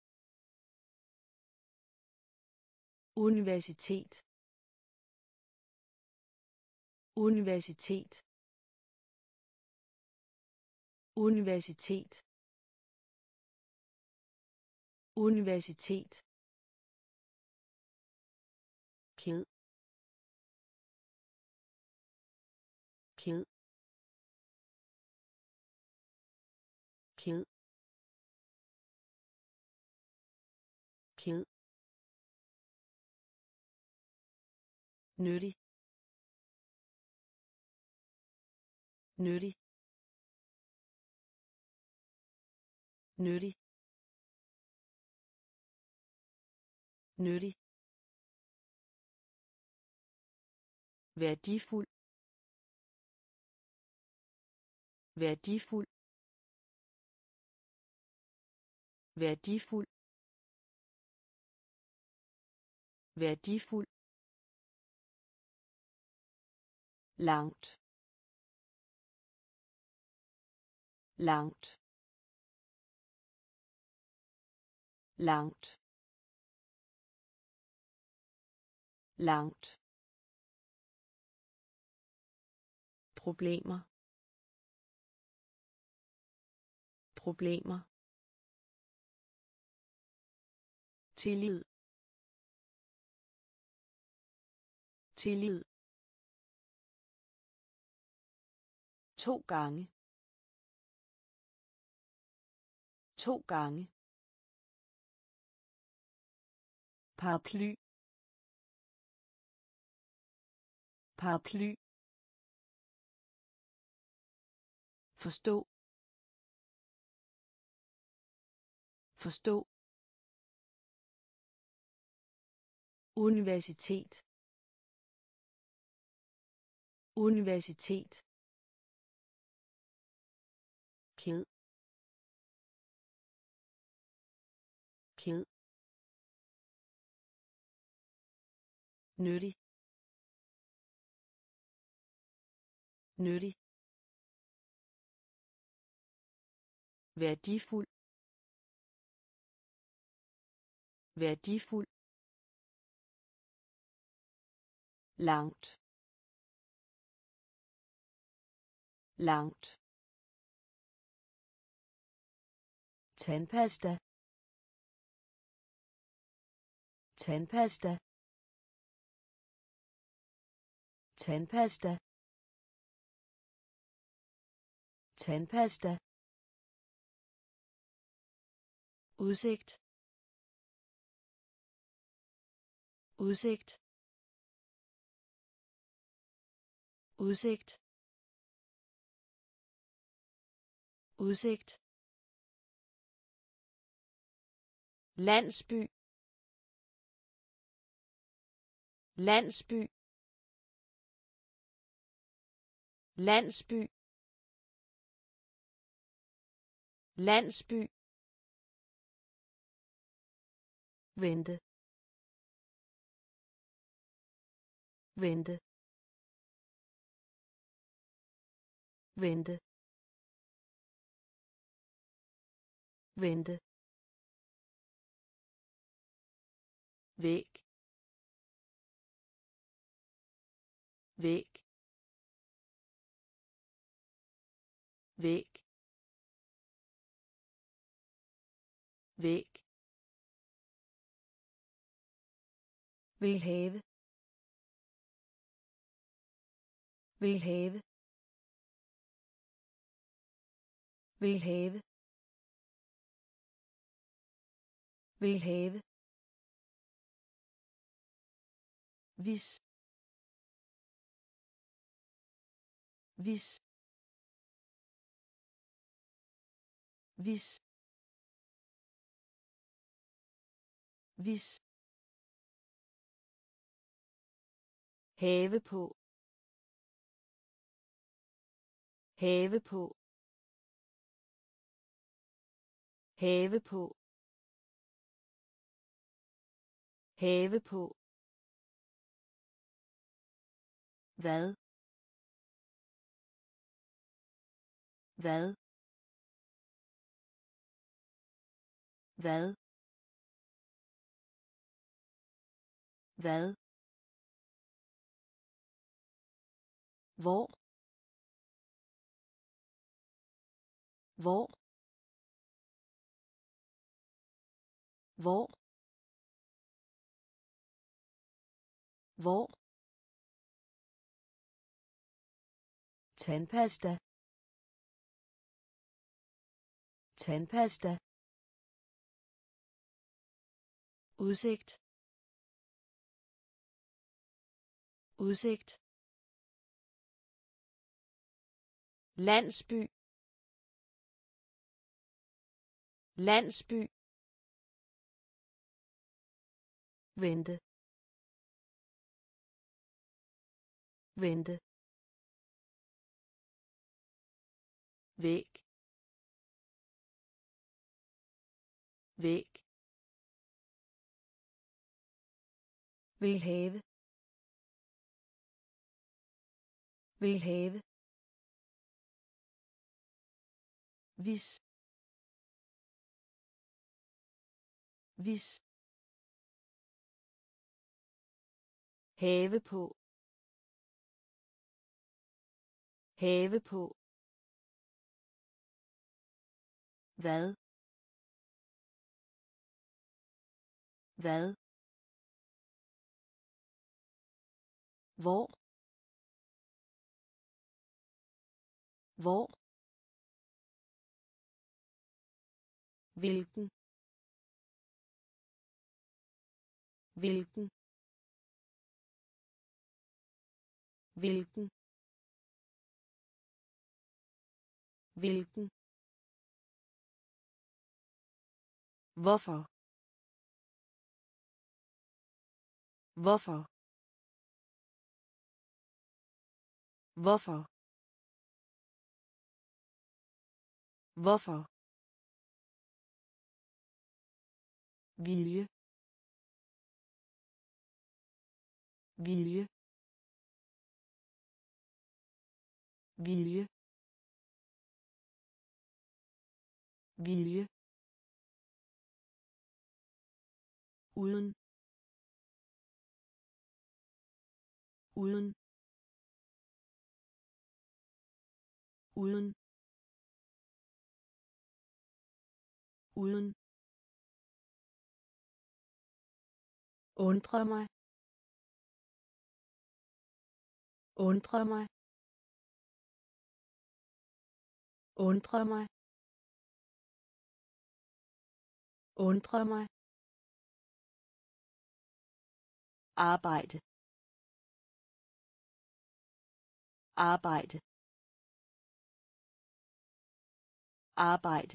universitet universitet universitet universitet ked ked ked ked nyttig nyttig nyttig nyttig værdifuld værdifuld værdifuld værdifuld langt langt langt langt problemer problemer tillid tillid to gange to gange paraply paraply forstå forstå universitet universitet ked ked nyttig nyttig værdifuld værdifuld langt langt tandpasta tandpasta tandpasta tandpasta udsigt udsigt udsigt udsigt landsby landsby landsby landsby vente vente vente vente, væg, væg, væg, væg, vil have, vil have, vil have, vil have, hvis, hvis, hvis, hvis, have på, have på, have på, have på, hvad, hvad, hvad, hvad, hvor, hvor, hvor, hvor, tandpasta, tandpasta, udsigt, udsigt, landsby, landsby, vente, vente, væg, væg, vil have, vil have, hvis, hvis, have på, have på, hvad, hvad, hvor, hvor, hvilken, hvilken, hvilken, hvilken, hvorfor, hvorfor, hvorfor, hvorfor, vilje, vilje, vilje, vilje, uden, uden, uden, uden, undre mig, undre mig, undre mig, undre mig, arbejde, arbejde, arbejde,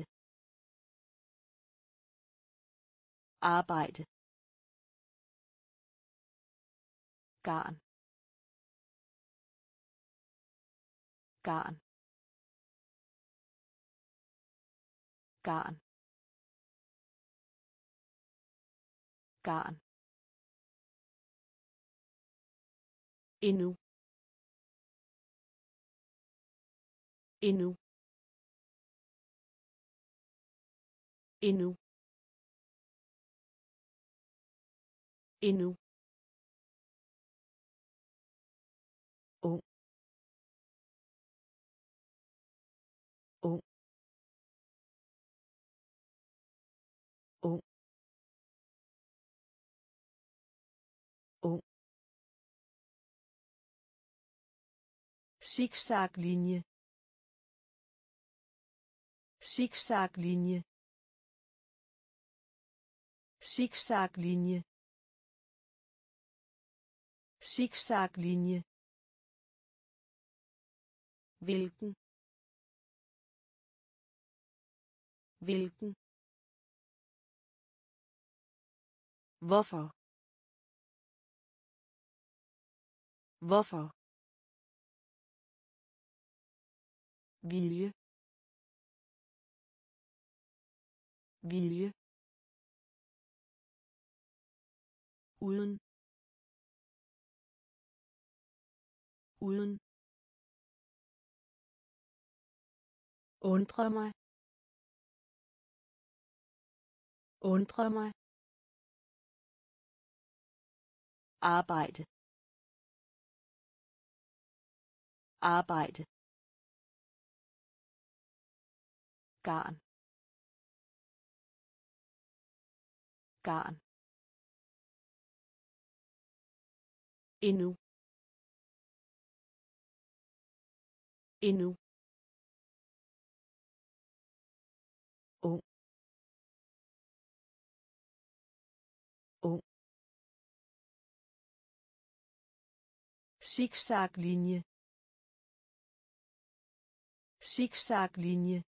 arbejde, garn, garn, garn, garn, endnu, endnu, endnu endnu ung ung ung ung zigzaglinje zigzaglinje zigzaglinje zigzaglinje hvilken hvilken hvorfor hvorfor vilje vilje uden uden undre mig undre mig arbejde arbejde garn garn endnu endnu ung ung zigzaglinje zigzaglinje